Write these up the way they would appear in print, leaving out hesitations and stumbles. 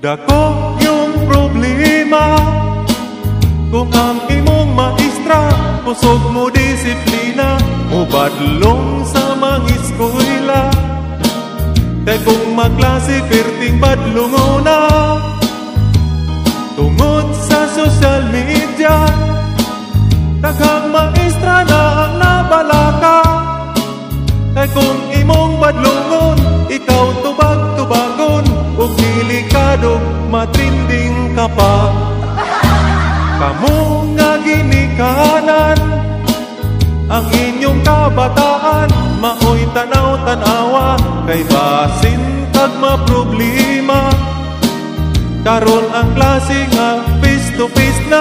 Dako yung problema kung ang imong maestra kusog mo disiplina o badlong sa mga eskwela. Kay kung maklase perting badlongona tungod sa social media, daghang maestra na ang nabalaka. Kay kung imong badlongon ikaw tubag-tubagon ug delikado matrinding ka pa. Kamu nga ginikanan ang inyong kabataan, maoy tanaw-tanawa kay basin kag maproblema. Karon ang klase nga face to face na,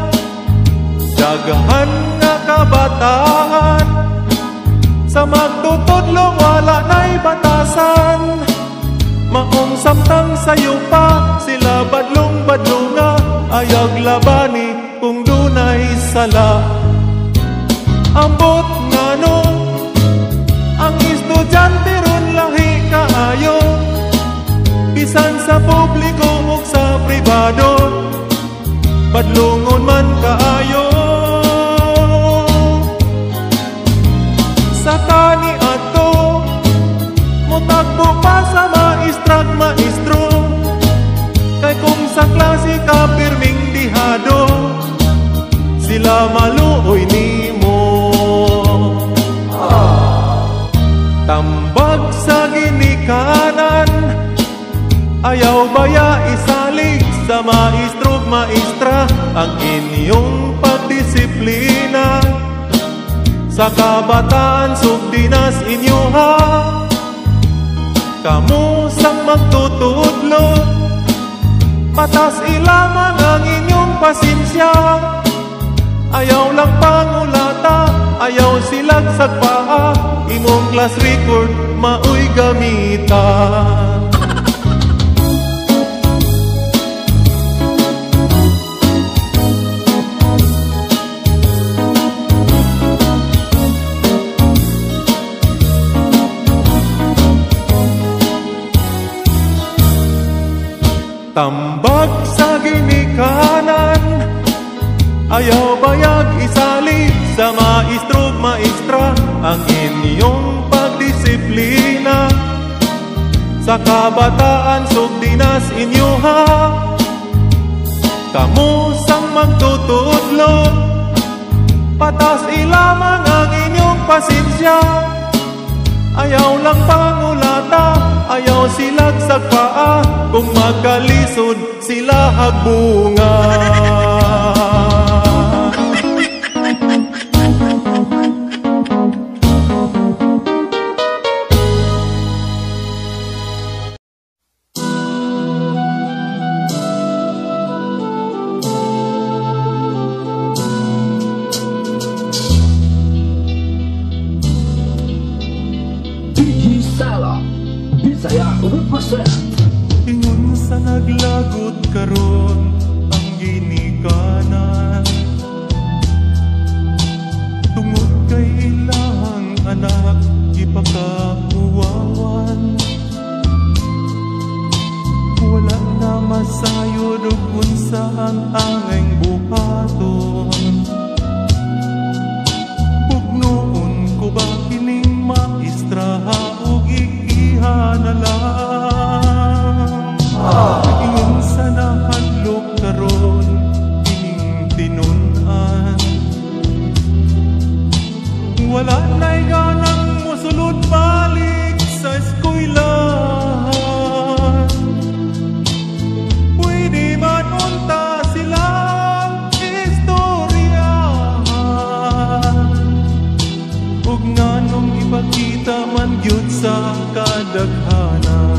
daghan nga kabataan sa magtutudlo wala na'y batasan. Maong samtang sayo pa sila badlong-badlonga, ayag labani kung dunay sala. Ambot ngano ang estudyante ron lahi kaayo, bisan sa publiko ug sa pribado, badlongon man kaayo. Sa kani ato mutagbo pa sa maestrag maestro, kay kung sa klase ka pirming dihado, sila maluoy nimo. Tambag sa ginikanan, ayaw baya isalig sa maestrog maestra ang inyong pagdisiplina. Sa kabataan sugdinas inyo ha, kamu sang magtutudlo, patas ilaman ang inyong pasensya. Ayaw lang pangulata, ayaw silag sagpaa, imong class record maoy gamita. Tambag sa ginikanan, ayaw bayag isalig sa maestrog maestra ang inyong pagdisiplina. Sa kabataan sugdinas inyo ha, kamu sang magtutudlo, patas ilamang ang inyong pasensya. Ayaw lang pangulata, ayaw silag sagpaa, kung magkalisod sila hagbunga. Ingon sa naglagot karon ang ginikanan, tungod kay ilahang anak ipakakuwawan. Wala na masayod ug unsa ang angay buhaton. Ug noon ko ba kining maestra ug ikiha na lang. Ingon sa nahadlok karon ining tinun-an, wala na'y ganang musulod balik sa eskwelahan. Pwede man unta silang istoryahan, ug nganong ipakita man gyud sa kadaghanan.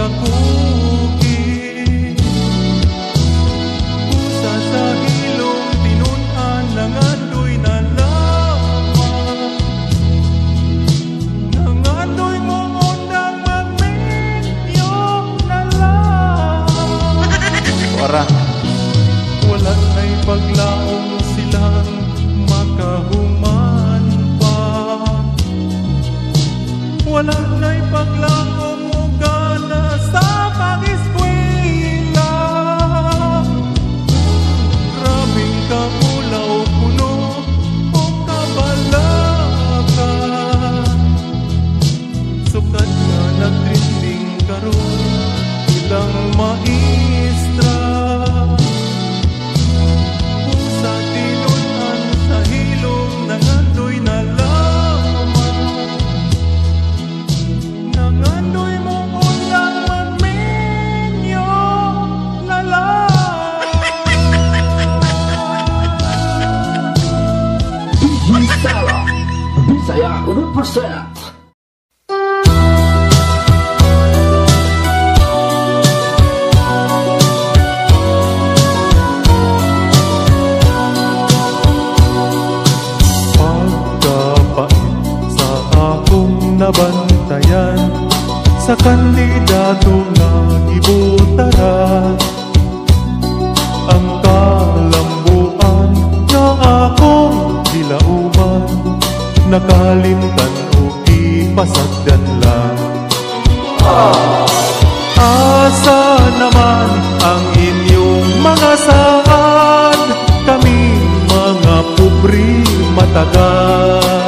kakukit. Pusa sa hilong tinunan nangandoy na lamang, nangandoy mong undang magminyo na lang. Ora. Wala na'y paglaong silang makahuman pa. Wala na'y paglaong mugana sa pag-eskwela. Grabing kaulaw puno o kabalaka. Sukat nga nagtrending karon ilang maestra. Pusa tinunan sa hilong nangandoy na lamang, nangandoy mong undang magminyo na lang. DJ Sala, Bisaya 100%. Nabantayan sa kandidato nga gibutara, ang kalambuan nga akong dilauman, nakalimtan o ipasagdan lang. Asa naman ang inyong mga saad, kami mga pubri matagal.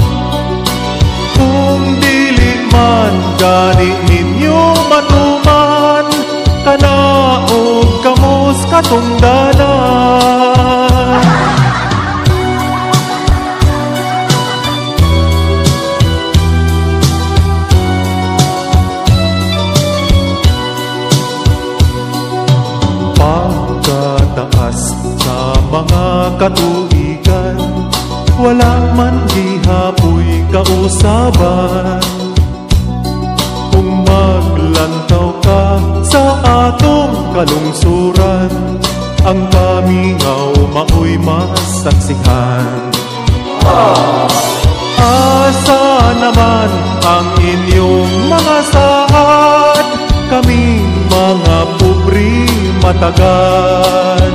Kung dili man gani ninyo matuman, kanaog kamos katungdanan. Pagkataas sa mga katuigan, wala man gihapoy kausaban. Kung maglantaw ka sa atong kalungsuran, ang kamingaw maoy masaksihan. Asa naman ang inyong mga saad, kaming mga pubri matagal.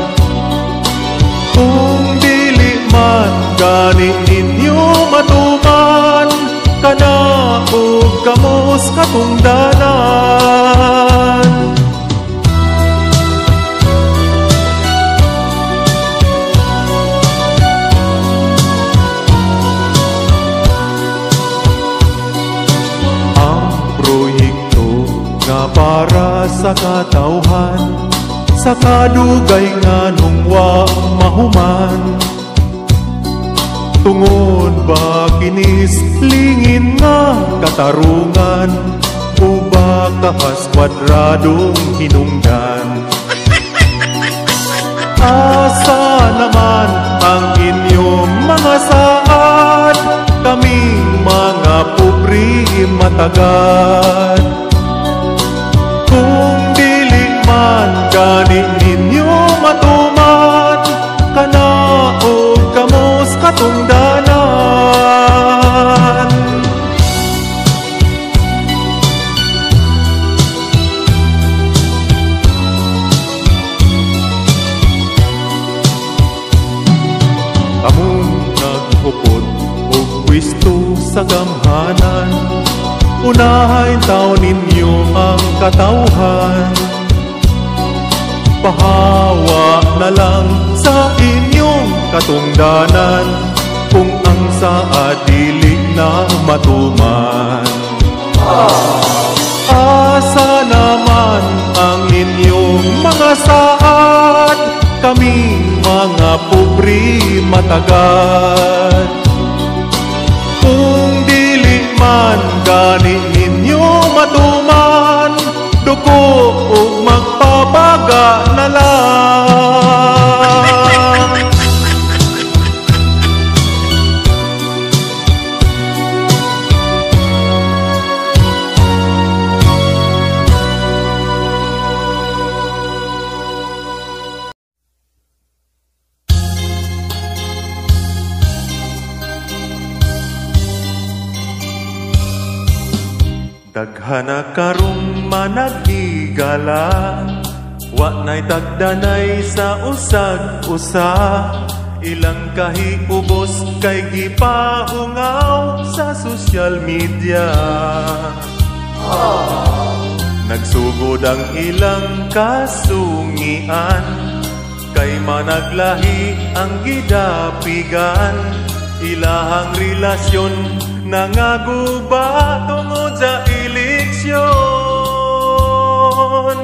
Kung dili man gani ninyo matuman, kanaog kamos katungdanan. Ang proyekto nga para sa katawhan, sa kadugay nga nung wa mahuman. Tungod ba kinis lingin nga katarungan, o ba kahas kwadradong hinungdan? Asa naman ang inyong mga saad, kaming mga pubri matagal. Kung dili man gani ninyo matuman, kanaog kamos katungdanan. Kamong naghupot o pwisto sa gamhanan, unahin taw ninyo ang katawhan. Pahawa na lang sa inyong katungdanan, kung ang saad dili na matuman. Asa naman ang inyong mga saad, kaming mga pubri matagal. Kung dili man gani ninyo matuman, duko o magpapaga na lang. Daghana karong managigala, wa na'y tagdanay sa usag-usa. Ilang kahiubos kay gipaungaw sa social media. Nagsugod ang ilang kasungian, kay managlahi ang gidapigan. Ilahang relasyon nangaguba tungod sa eleksyon.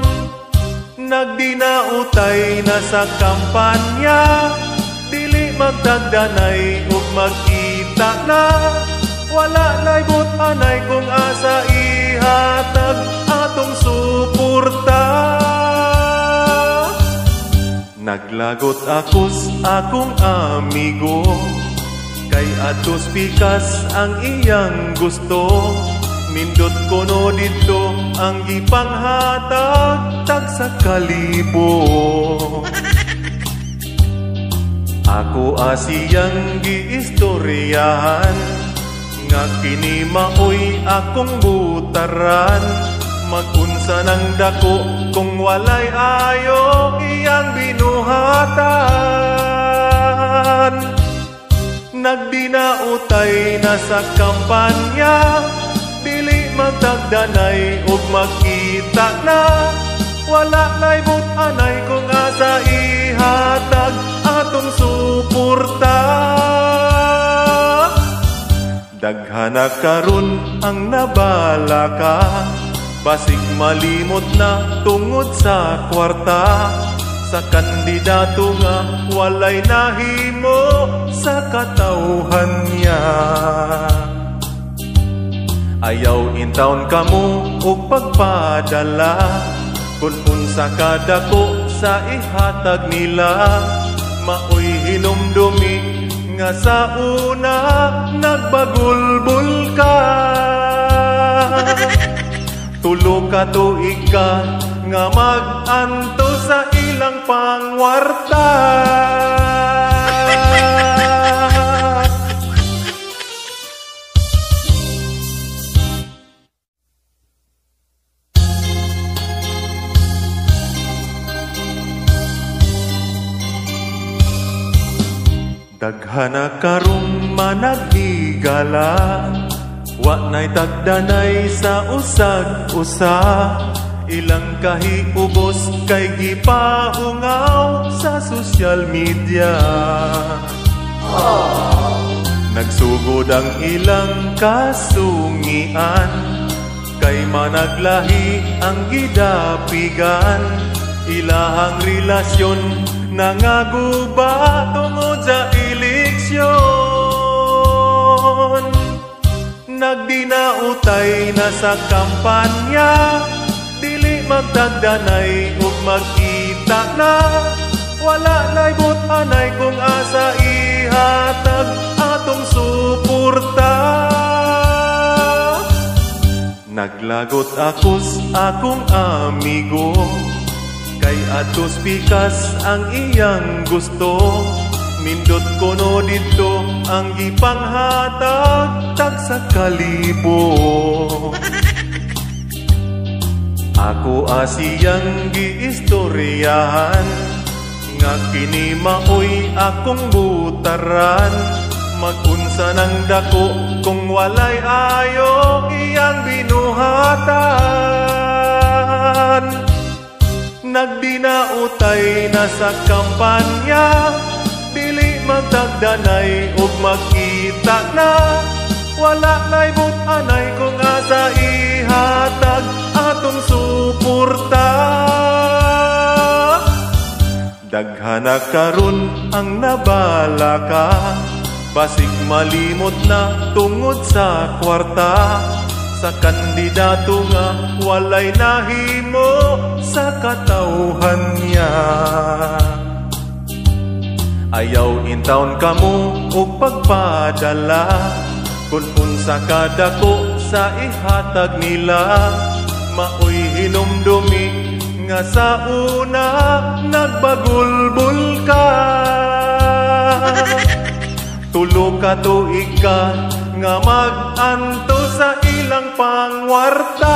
Nagdinautay na sa kampanya, dili magdagdanay ug magkita na. Wala na'y but-anay kung asa ihatag atong suporta. Naglagot akos akong amigo, kay atos pikas ang iyang gusto. Nindot kono dito ang gipanghatag tag sa kalibo. Ako asiyang giistoryahan, nga kini maoy akong butaran. Magunsa ng dako kung walay ayo iyang binuhatan. Nagdinautay na sa kampanya, dili magdagdanay ug makita na. Wala na'y but-anay kung asa ihatag atong suporta. Daghana karon ang nabala ka, basig malimot na tungod sa kwarta. Sa kandidato nga walay nahimo sa katawhan niya. Ayaw intawon kamo ug pagpadala, kung unsa kadako sa ihatag nila. Maoy hinumdumi nga sa una nagbagulbul ka. Tulo ka tuig ka nga mag-anto sa ilang pangwarta. Daghana karong managigala, wa na'y tagdanay sa usag-usa. Ilang kahiubos kay gipaungaw sa social media. Nagsugod ang ilang kasungian, kay managlahi ang gidapigan. Ilahang relasyon nangaguba tungod sa eleksyon. Nagdinautay na sa kampanya, dili magdagdanay ug magkita na. Wala na'y but-anay kung asa ihatag atong suporta. Naglagot akos akong amigo, kay atos pikas ang iyang gusto. Nindot kono dito ang gipanghatag tag sa kalibo. Ako asiyang giistoryahan, nga kini maoy akong butaran. Magunsa ng dako kung walay ayo iyang binuhatan. Nagdinautay na sa kampanya, dili magdagdanay ug makita na. Wala na'y but-anay kung asa ihatag atong suporta. Daghana karon ang nabala ka, basig malimot na tungod sa kwarta. Sa kandidato nga walay nahimo sa katawhan niya. Ayaw intawon kamo ug pagpadala, kung unsa kadako sa ihatag nila. Maoy hinumdumi nga sa una nagbagulbul ka. Tulo ka tuig ka nga mag-anto sa ilang pangwarta.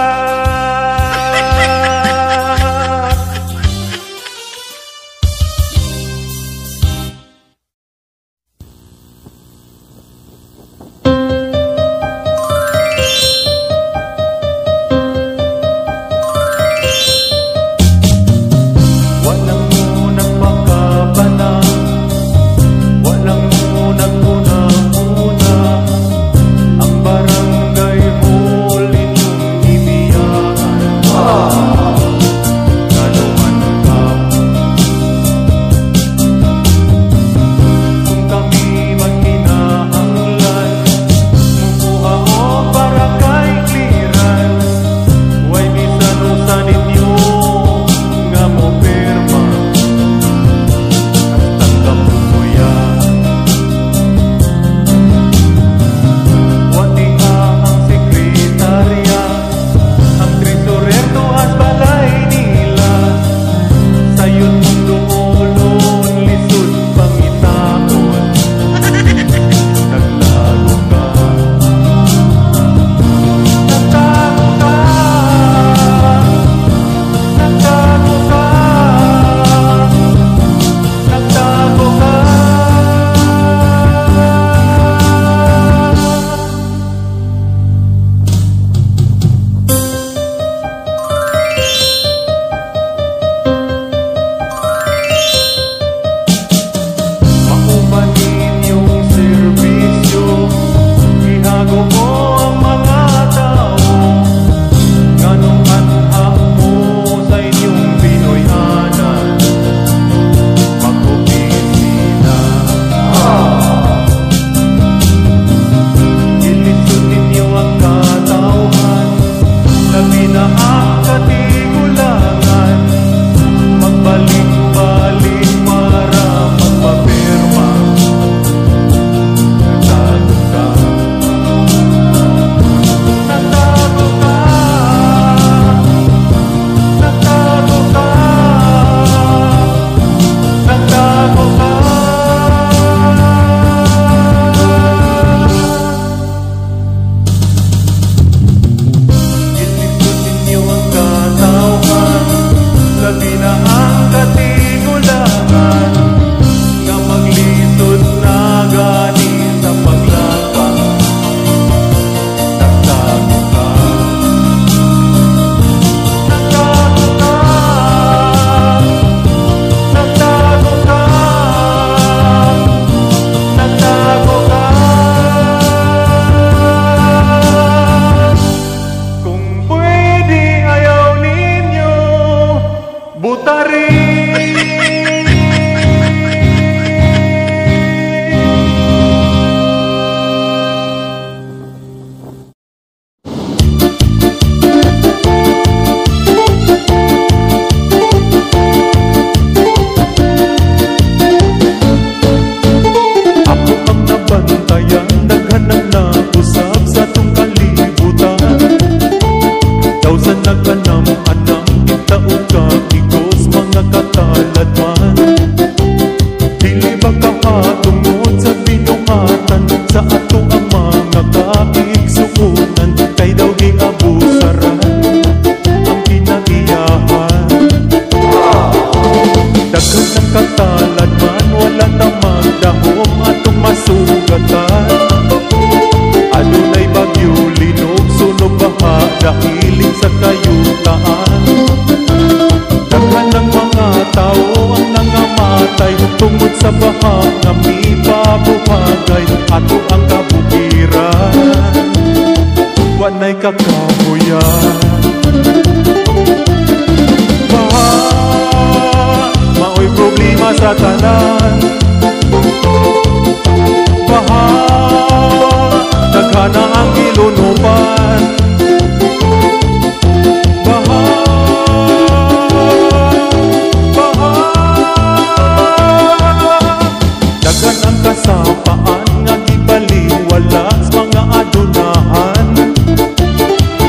dahiling sa kayutaan. Daghan ng mga tao ang nangamatay tungod sa baha nga mipabuhagay ato ang kabukiran. Wanay kakamuyan baha, mao'y problema sa tanan. Baha, daghan na ang ilunupan. Baha, baha, daghan ang kasapaan nga gibaliwala sa mga adunahan.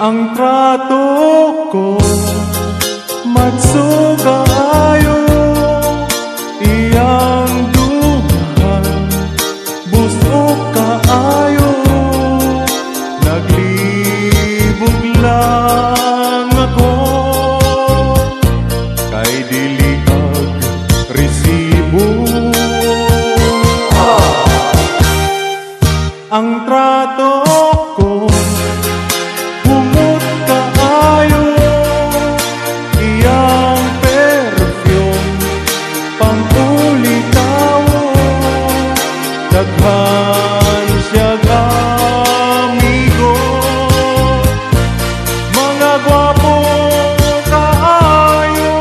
Ang trato ko matsuga ayo, iyang duhan busog kaayo. Naglibog lang ako kay dili ag resibo. Ang trato ko humot kaayo, iyang perfume pang-ulitawo. Daghan siya amigo, mga gwapo kaayo.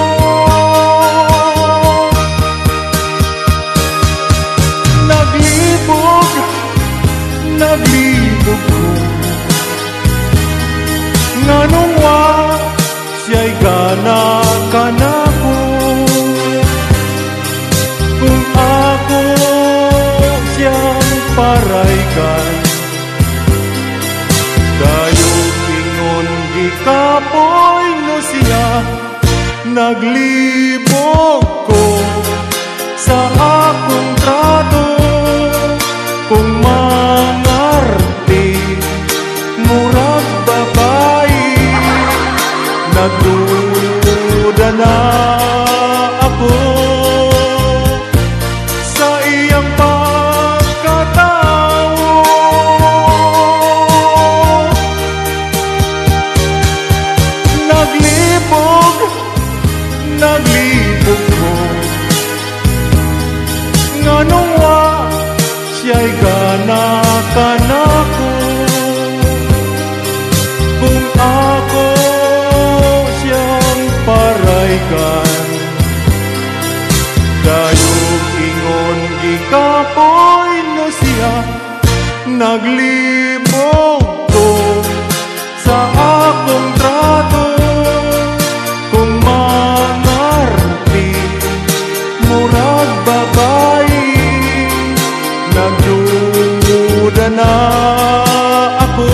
Naglibog ko, nganong wa siya'y gana kanako. Kung ako siyang paraygan, dayo ingon gikapoy no siya. Naglibog ko sa akong trato, kung mangarte murag babae. Nagduda na ako sa iyang pagkatao. Naglibog ko, nganong wa siya'y gana kanako. Kung ako siyang paraygan, dayo ingon gikapoy no siya. Naglibog ko sa akong trato, kung mangarti murag babae. Nagduda na ako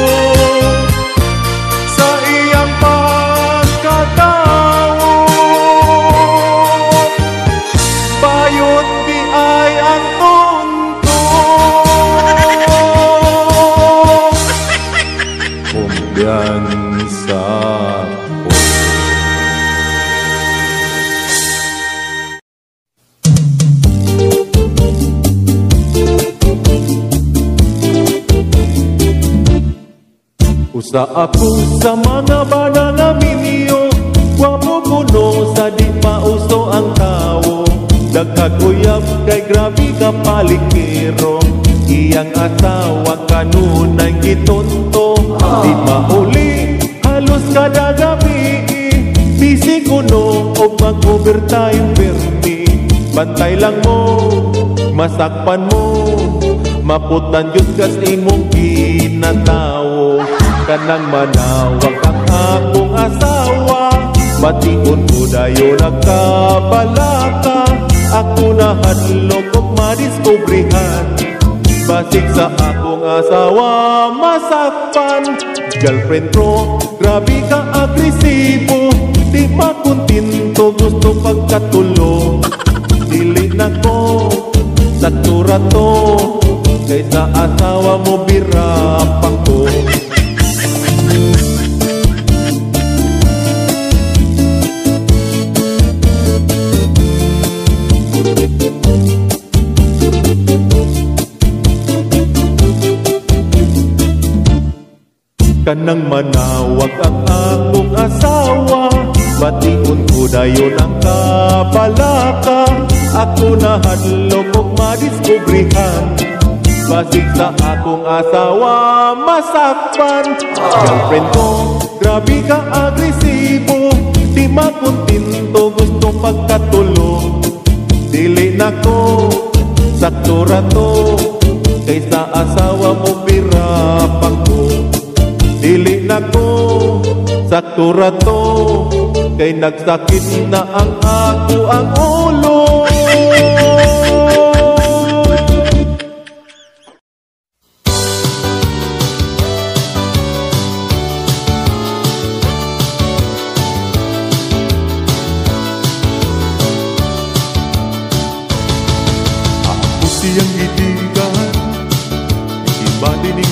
sa iyang pagkatao. Bayot di ay ang tonto, kumbiyansa ko. Usa ako sa mga bana nga minyo, gwapo kuno sa di pauso ang tao. Dagkaguyab kay grabe ka palikero, iyang asawa kanunay gitonto. Di mauli halos kada gabi, busy kuno og mag-overtime permi. Bantay lang mo, masakpan mo, maputan Diyos kas imong ginatawo. Kanang manawag ang akong asawa, bation ko dayo nagkabalaka. Ako na hadlok og madiskubrihan, basig sa akong asawa masakpan. Girlfriend ko, grabe ka agresibo, di makuntinto gusto pagkatulo. Dili na ko sa turato, kaysa asawa mo birapang ko. Kanang manawag ang akong asawa, bation ko dayon ang kabalaka. Ako na hadlok og madiskubrihan, basig sa akong asawa masakpan. Girlfriend ko, grabe ka agresibo, di makuntinto gusto pagkatulo. Dili na ko sakto rato, kaysa asawa mo birapang ko. Dili na ko sakto rato, kay nagsakit na ang ako ang ulo.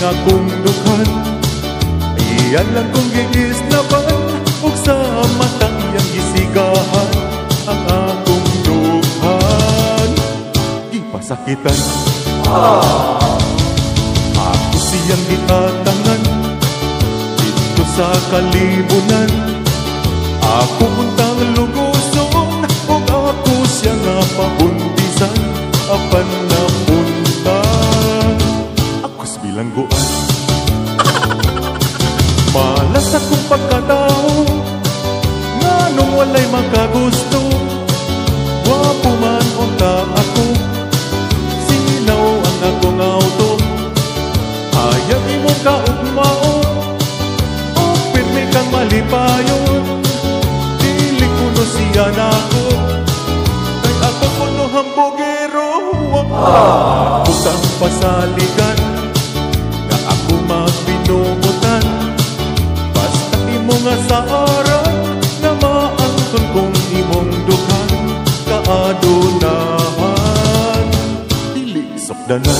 akong dukhan. Iyan lang kong giisnaban, ug sa matang yang gisigahan ang akong dukhan. Gipasakitan, ako siyang giatangan dito sa kalibunan. Ako untang luguson, ug ako siya nga pabuntisan. Apan napunta ako's bilangguan. Malas akong pagkatao, nganong walay makagusto. Wapo man unta ako, sinaw ang akong auto. Hayag imong kaugmao, o pirmi kang malipayon. Dili kuno siya nako, kay ako kuno hambogero. Butang pasaligan, nga ako magbinubutan. Basta imo nga sa aral, na maangkon kong imong dukhan. Kaadunahan, dili sakdanan.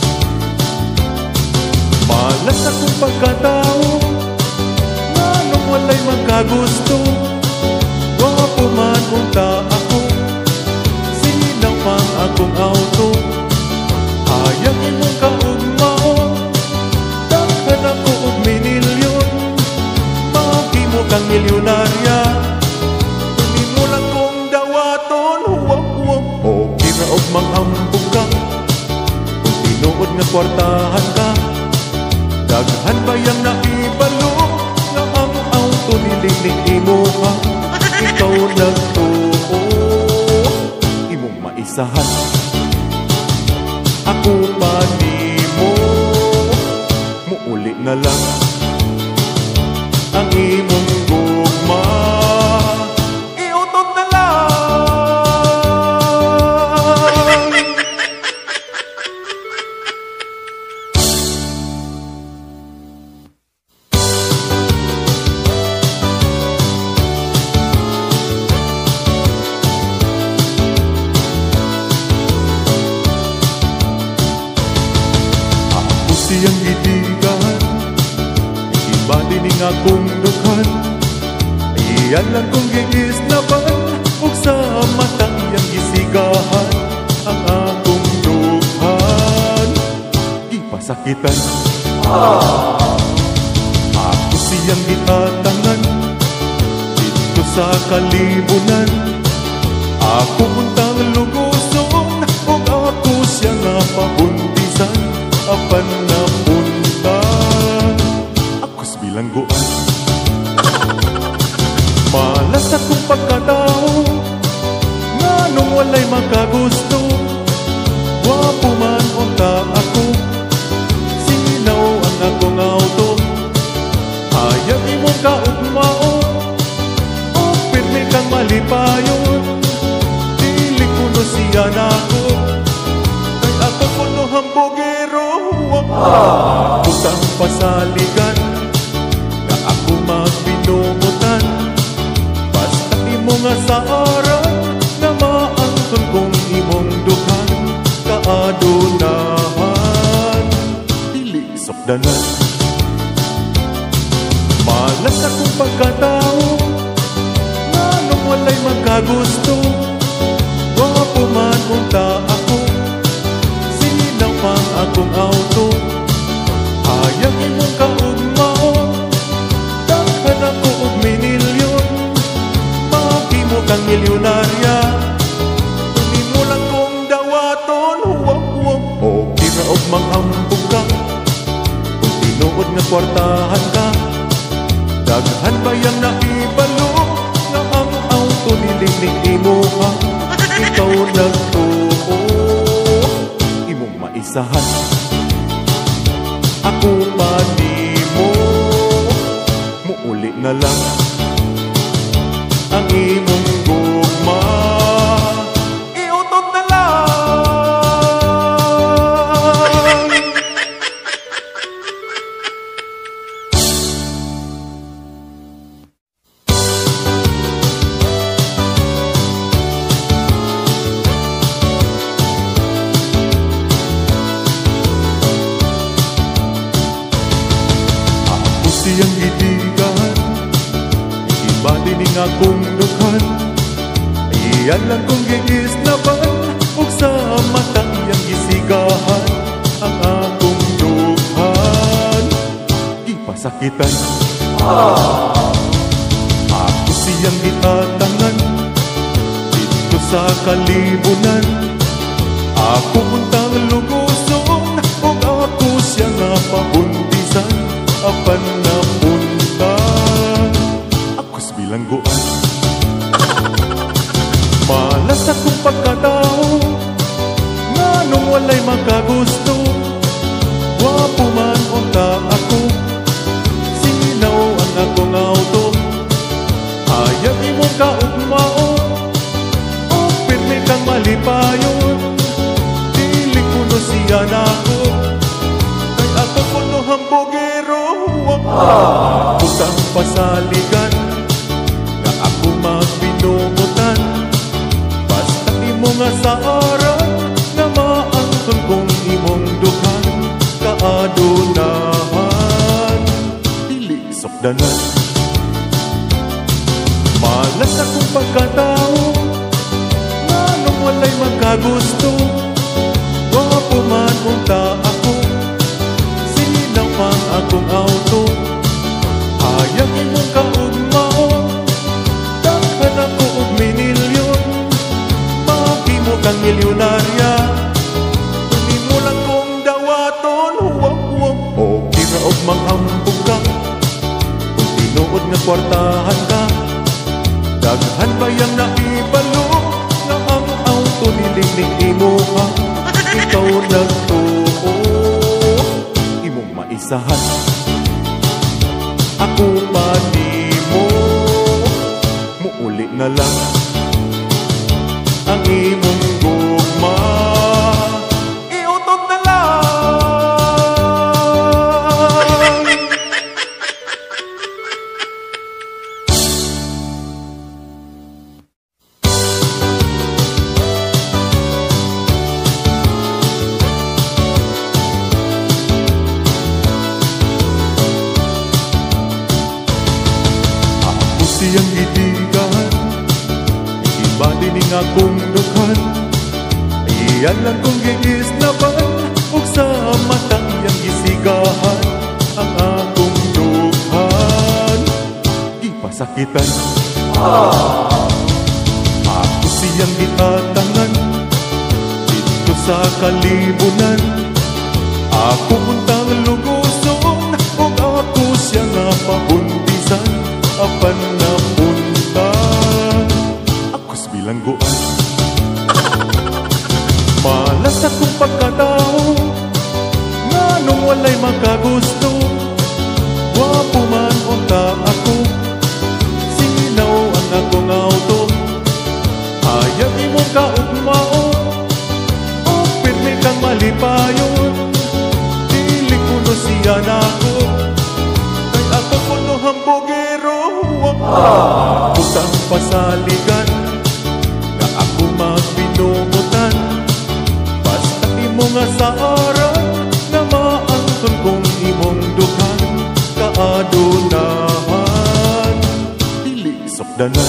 Malas akong pagkatao, nganong walay magkagusto. Wapo man unta ako, sinaw pang akong auto. Hayag imong kaugmao, daghan ako og minilyon. Mahimo kang milyonarya, kunin mo lang kong dawaton. O kinaog manghambog ka, kung tinuod nga kwartahan ka. Daghan bayang naibalo, nga ang auto nililing imo ka. Ikaw nagtuo, imong maisahan. Ako pa nimo, muuli na lang ang imong gugma. Iutot na lang. Siyang gidigan, iba din akong dukhan. Iyan lang kong giisnaban, ug sa matang yang gisigahan ang akong dukhan. Gipasakitan, ako siyang giatangan dito sa kalibunan. Ako untang luguson, ug ako siya nga pabuntisan. Apan napunta ako's bilangguan. Malas akong pagkatao, nganong walay makagusto. Wapo man unta ako, sinaw ang akong auto. Hayag imong kaugmao, o pirmi kang malipayon. Dili kuno siya nako, kay ako kuno hambogero. Butang pasaligan, nga ako magbinubutan. Basta imo nga sa aral, na maangkon kong imong dukhan. Kaadunahan, dili sakdanan. Malas akong pagkatao, nganong walay magkagusto. Wapo man unta ako, sinaw pang akong auto. Hayag imong kaugmao, daghan ako og minilyon. Mahimo kang milyonarya, kunin mo lang kong dawaton. O kinaog manghambog ka, kung tinuod nga kwartahan ka. Daghan bayang naibalo, nga ang auto nililing imo ka. Ikaw nagtuo, imong maisahan. Ako pa nimo, muuli na lang ang imong gugma. Iutot na lang. siyang gidigan, iba din ang akong dukhan. Iyan lang kong gigisnaban, ug sa matang yang gisigahan ang akong dukhan. Ipasakitan, ako siyang gitatangan dito sa kalibunan. Ako untang luguson, ug ako siya nga pabuntisan. Apan na punta, ako's bilangguan. Malas akong pagkatao, nga nung walay makagusto. Wapo man unta ako, sinaw ang akong auto. Hayag imong kaugmao, o pirmi kang malipayon. Dili kuno siya na ako, kay ako kuno hambogero. Butang pasaligan, nga ako magpinungutan. Basta imo nga sa aran, nga maangkon kong imong dukan. Kaadunahan, dili sokdanan. Malas akong pagkatao, nga nung walay magkagusto. Wapo man unta ako, sinaw ang akong auto. Hayag imong kaugmao, daghan ako og minilyon. Mahimo kang milyonarya, kunin mo lang kong dawaton. O kira og manghambog ka, kung tinuod nga kwartahan ka. Daghan bayang naibalo, nga ang auto nilingning imo ha. Ikaw nagtuo, imong maisahan. Ako pa di mo, muuli na lang ang imong gugma. Iutot na lang. Siyang gidigan, iba din ang akong dukhan. Iyan lang kong gigisnaban, ug sa matang yang gisigahan ang akong dukhan. Ipasakitan, ako siyang gitatangan dito sa kalibunan. Ako untang luguson, ug ako siya nga pabuntisan. Apan na punta, ako's bilangguan. Malas akong pagkatao, nga nung walay makagusto. Wapo man unta ako, sinaw ang akong auto. Hayag imong kaugmao, o pirmi kang malipayon. Dili kuno siya na ako, kay ako kuno hambogero. Butang pasaligan, nga ako magpinungutan. Basta imo nga sa aran, nga maangkon kong imong dukan. Kaadunahan, dili sokdanan.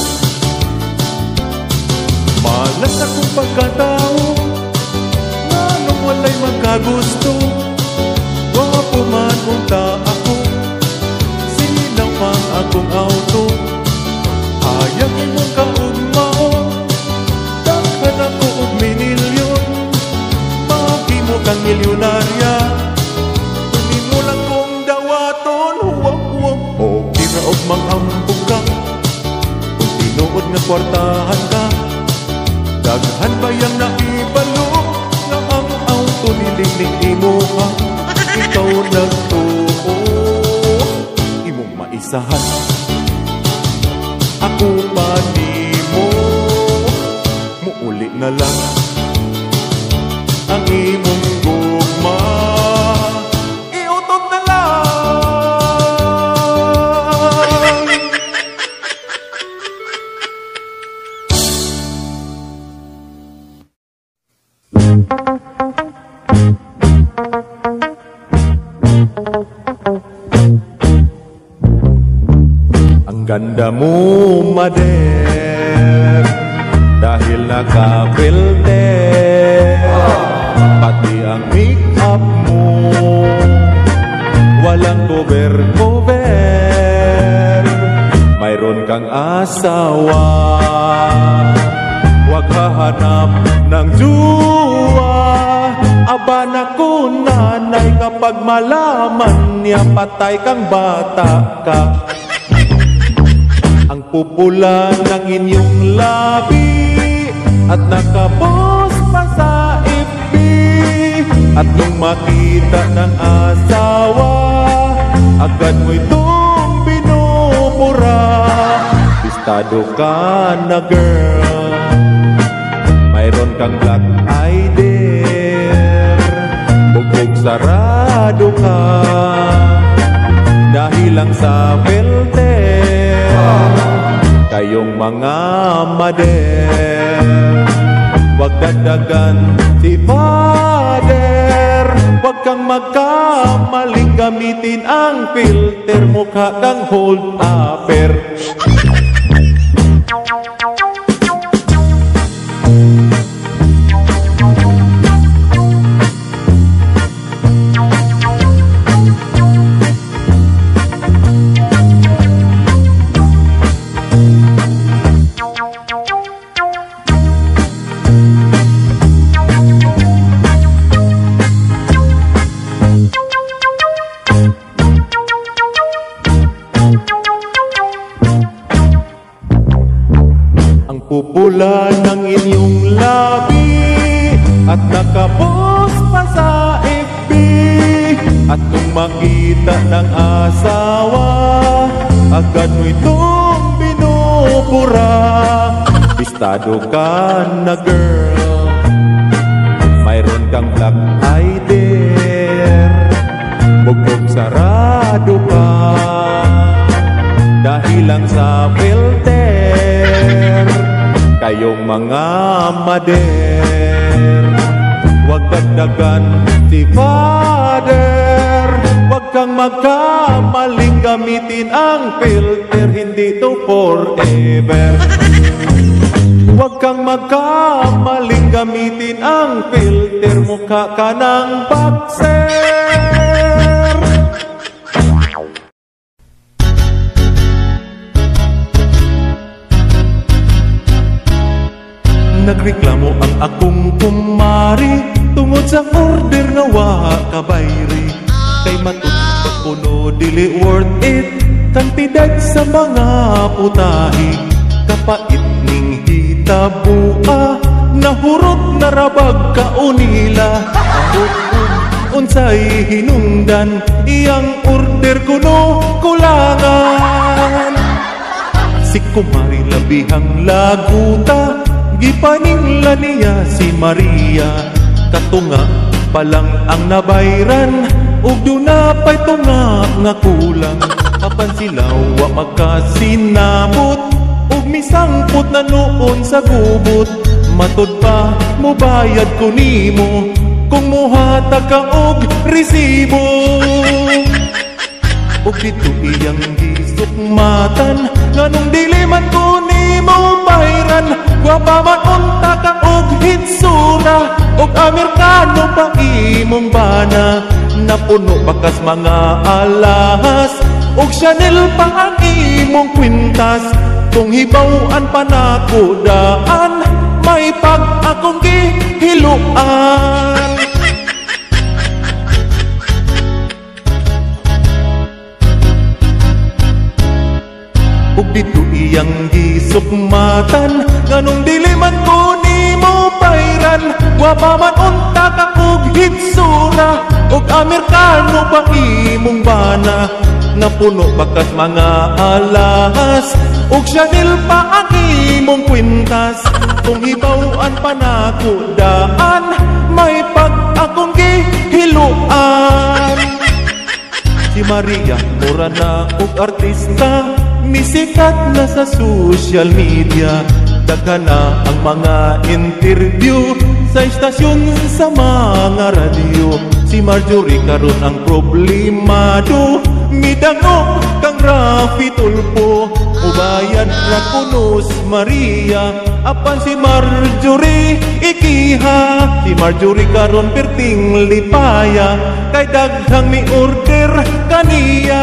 Malas akong pagkatao, nga nung walay magkagusto. Wapo man unta ako, sinaw ang akong auto. Hayag imong kaugmao, daghan ako og minilyon. Mahimo kang milyonarya, kunin mo lang kong dawaton. O kira og manghambog ka, kung tinuod nga kwartahan ka. Daghan bayang naibalo, nga ang auto nilingning imo ha. Ikaw nagtuo, imong maisahan. Ako pa di mo, muuli na lang ang imong gugma. Iutot na lang. Ang ganda mo, mader, dahil naka-filter. Pati ang make-up mo, walang cover-cover. Mayroon kang asawa, huwag hahanap ng jowa. Aba naku nanay, kapag malaman niya patay kang bata ka. Ang pupula ng inyong labi at nakapost pa sa FB. At nung makita ng asawa, agad mo itong binubura. Bistado ka na girl, mayroon kang black ID, bugbog sarado ka, dahil lang sa filter. Kayong mga mader, wag dagdagan si father. Wag kang magkamaling gamitin ang filter, mukha kang hold upper. Pupula ng inyong labi at nakapost pa sa FB. At kung makita ng asawa, agad mo itong binubura. Bistado ka na girl, mayroon kang black ID, bugbog sarado ka, dahil lang sa filter. Kayong mga mader, wag dagdagan si father. Wag kang magkamaling gamitin ang filter, hindi to forever. Wag kang magkamaling gamitin ang filter, mukha ka ng boxer. Nagreklamo ang akong kumari tungod sa order na wa kabayri. Kay matutupag kuno dili worth it, kantidad sa mga putahi. Kapait ning hitabua, nahurot na rabag kaunila. Ambot unsay hinungdan, iyang order kuno kulangan. Si kumari labihang laguta, gipaningla niya si Maria. Katunga palang ang nabayran, ug duna pa'y tunga nga kulang. Apan sila wa magkasinabot, ug misangpot na noon sa gubot. Matod pa mo bayad ko nimo, kung muhatag ka og resibo. Ug dito iyang gisukmatan, nganong dili man ko nimo bayran. Gwapa man unta kang og hitsura, og Amerikano pa imong bana. Napuno bakas mga alahas, og Chanel pa ang imong kwintas. Kung hibaw-an pa nako daan, may pag akong gihiluan. Ug dito iyang gisukmatan, nganong dili man ko nimo bayran. Gwapa man unta ka og hitsura, og Amerikano pa imong bana. Napuno bakas mga alahas, og Chanel pa ang imong kwintas. Kung hibaw-an pa nako daan, may pag akong gihiluan. Si Maria mura na og artista, misikat na sa social media. Daghan na ang mga interview sa istasyon, sa mga radyo. Si Marjorie karon ang problemado, midangog kang Rafi Tulpo, ubayan ra kunos Maria, apan si Marjorie ikiha. Si Marjorie karon perting lipaya, kay daghang mi order kaniya.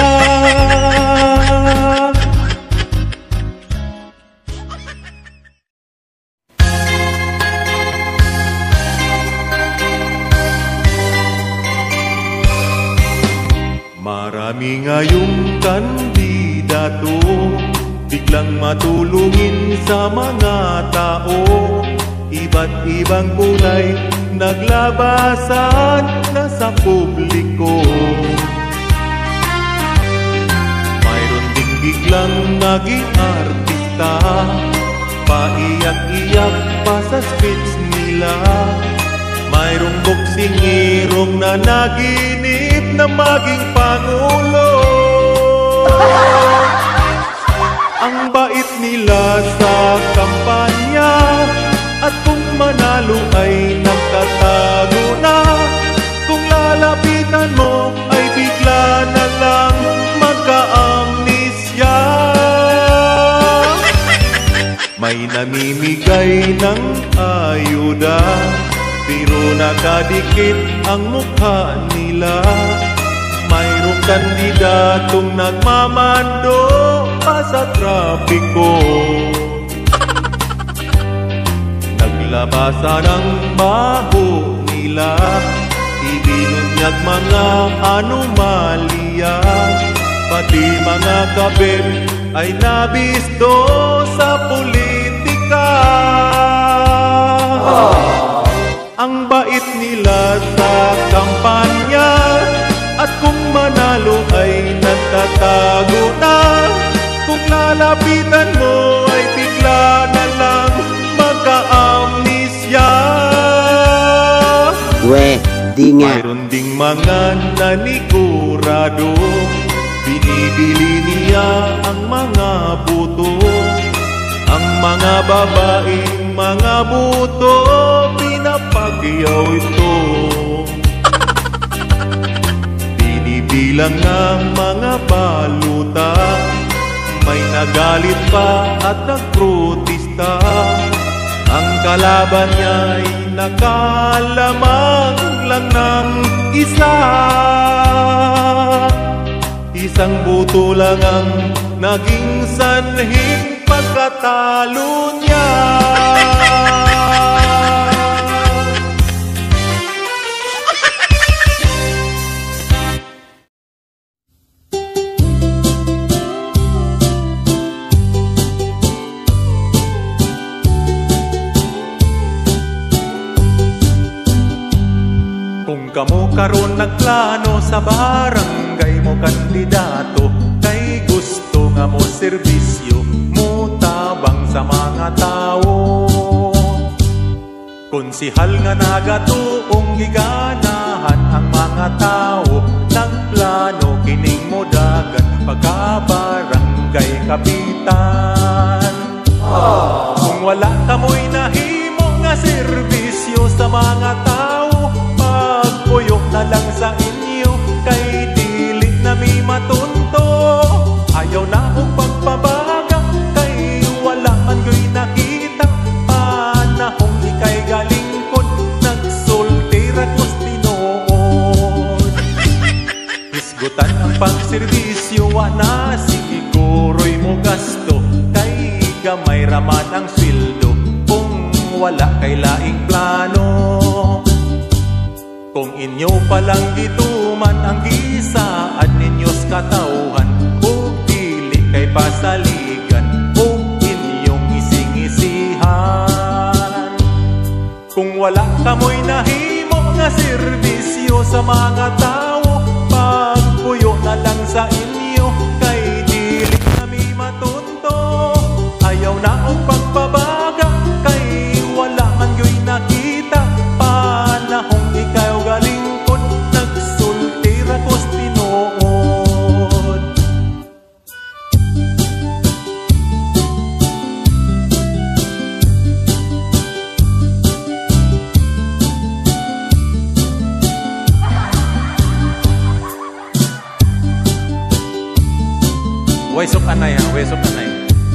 Marami ngayong kandidato, biglang matulungin sa mga tao. Iba't ibang kulay naglabasan na sa publiko. Mayroon ding biglang naging artista, paiyak-iyak pa sa speech nila. Mayroong boksingirong na naginip na maging pangulo. Ang bait nila sa kampanya, at kung manalo ay nagtatago na. Kung lalapitan mo ay bigla na lang magka-amnesia. May namimigay ng ayuda, pero nakadikit ang mukha nila. Mayroong kandidatong nagmamando pa sa trapiko. Naglabasan ang baho nila, ibinunyag mga anomalya. Pati mga kabit ay nabisto sa politika. Ang bait nila sa kampanya, at kung manalo ay nagtatago na. Kung lalapitan mo ay bigla na lang magka-amnesia. Di nga. Mayroon ding mga nanigurado, binibili niya ang mga buto. Ang mga babaeng mga buto, pinapagyaw ito. Binibilang ng mga baluta, may nagalit pa at nagprotesta. Ang kalaban niya'y nakalamang lang ng isa. Isang buto lang ang naging sanhing pagkatalo niya. Kung kamo karon nagplano sa barangay mo kandidato, kay gusto nga mo serbisyo mo tabang sa mga tao. Konsihal nga nagatuong giganahan ang mga tao, nagplano kining modagan pagka-barangay kapitan. Kung wala kamoy nahimo nga serbisyo sa mga tao, pagpuyok na lang sa inyo, kay dili na mi matunto. Ayaw na og pagpabaga, kay wala man gyoy nakita. Panahong ikay galingkod, nagsultira kos tinuod. Isgutan ang pagserbisyo, na sigiguro'y mo gasto, kay gamay raman ang sweldo kung wala kay laing plano. Kung inyo palang gituman ang gisaan ninyos katauhan, o dili kay pasaligan, o inyong ising-isihan. Kung wala kamoy nahimo nga serbisyo sa mga tao, pagpuyo na lang sa inyo, kay dili na mi matunto. Ayaw na og pagpabaga, kay wala man gyoy nakita. Panahong ikaw galingkod, nagsultira kos tinuod. Ways of anay ha, ways of anay.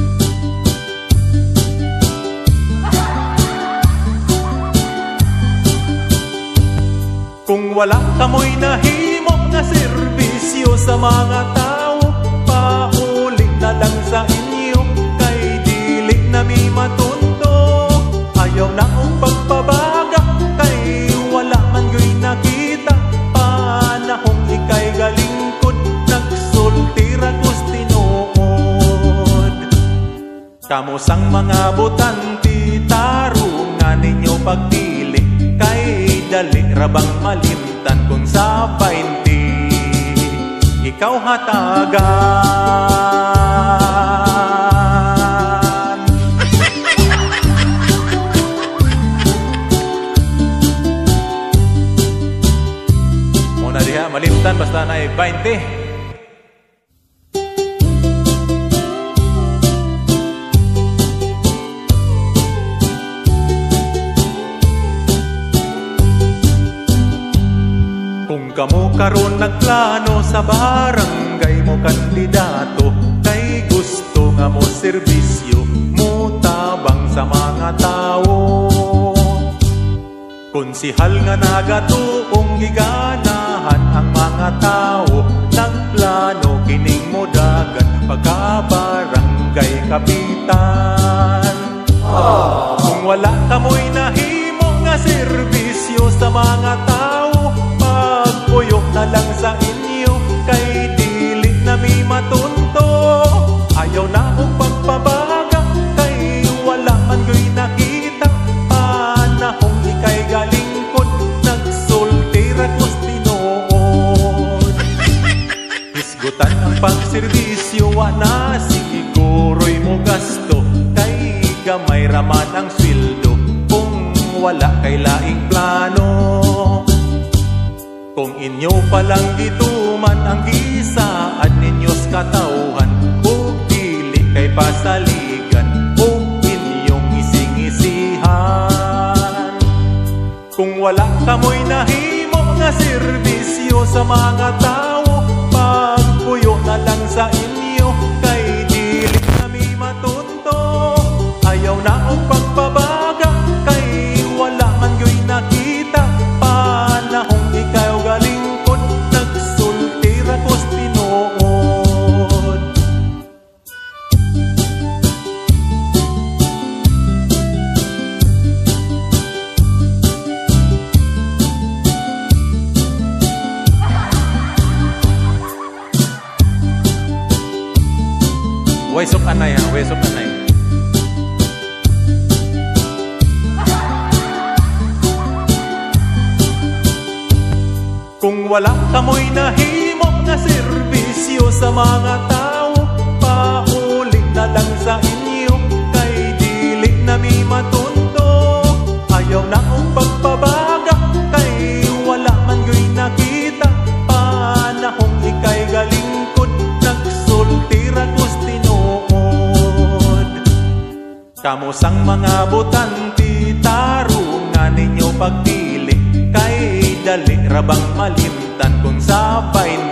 Kung wala kamoy nahimo nga serbisyo sa mga tao, paulit na lang sa inyo, kay dili na mi matundo. Ayaw na ang pagpabaga, kay wala man gyo'y nakita. Panahong ikay galingkod, nagsultira ko's tinuod. Kamusang mga butante, tarungan ninyo pagpili, kay dali rabang malimtan kung sa 20 ikaw hatagan. Muna diha malimtan basta na 20. Kamo karon nagplano sa barangay mo kandidato, kay gusto nga mo serbisyo mo tabang sa mga tao. Konsihal nga nagatuong giganahan ang mga tao, nagplano kining modagan pagka barangay kapitan. Kung wala kamoy nahimo nga serbisyo sa mga tao, pagpuyo na lang sa inyo, kay dili na mi matunto. Ayaw na akong pagpabaga, kay wala man gyo'y nakita. Panahong ikay galingkod, nagsultira ko's tinuod. Hisgutan ang pagserbisyo, na sigiguro'y mo gasto, kay gamay raman ang sweldo kung wala kay laing plano. Kung inyo palang gituman ang gisaan ninyos katauhan, o dili kay pasaligan, o inyong ising-isihan. Kung wala kamoy nahimo nga serbisyo sa mga tao, pagpuyo na lang sa inyo, kay dili na mi matunto. Ayaw na ang pagpabaga, kay wala man gyo'y nakita. Panahong ikaw galingkod, nagsultira ko's tinuod. Ways of anay ha, ways of anay. Kung wala kamoy nahimo nga serbisyo sa mga tao, paulit na lang sa inyo, kay dili na mi matunto. Ayaw na ang pagpabaga, kay wala man gyo'y nakita. Panahong ikay galingkod, nagsultira ko's tinuod. Kamusang mga butante, tarungan ninyo pagpili, kay dali rabang malimtan kung sa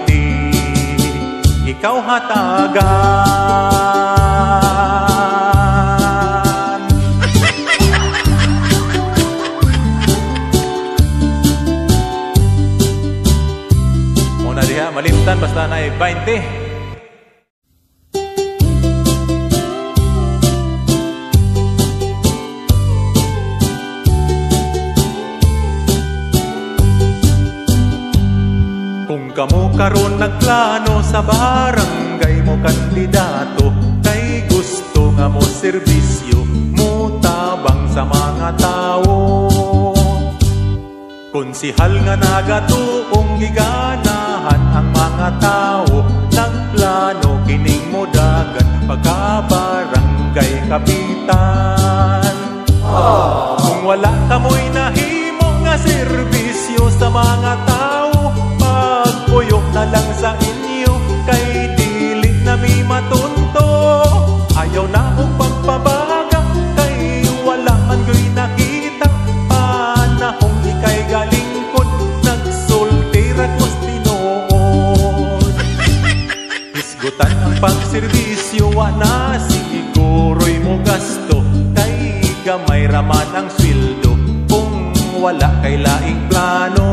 20 ikaw hatagan. Muna diha malimtan basta na 20. Kamo karon nagplano sa barangay mo kandidato, kay gusto nga mo serbisyo mo tabang sa mga tao. Konsihal nga nagatuong giganahan ang mga tao, nagplano kining modagan pagka barangay kapitan. Kung wala kamoy nahimo nga serbisyo sa mga tao, pagpuyo na lang sa inyo, kay dili na mi matunto. Ayaw na akong pagpabaga, kay wala man gyo'y nakita. Panahong ikay galingkod, nagsultira ko's tinuod. Isgutan ang pagserbisyo, na siguro'y mo gasto, kay gamay raman ang sweldo, kung wala kay laing plano.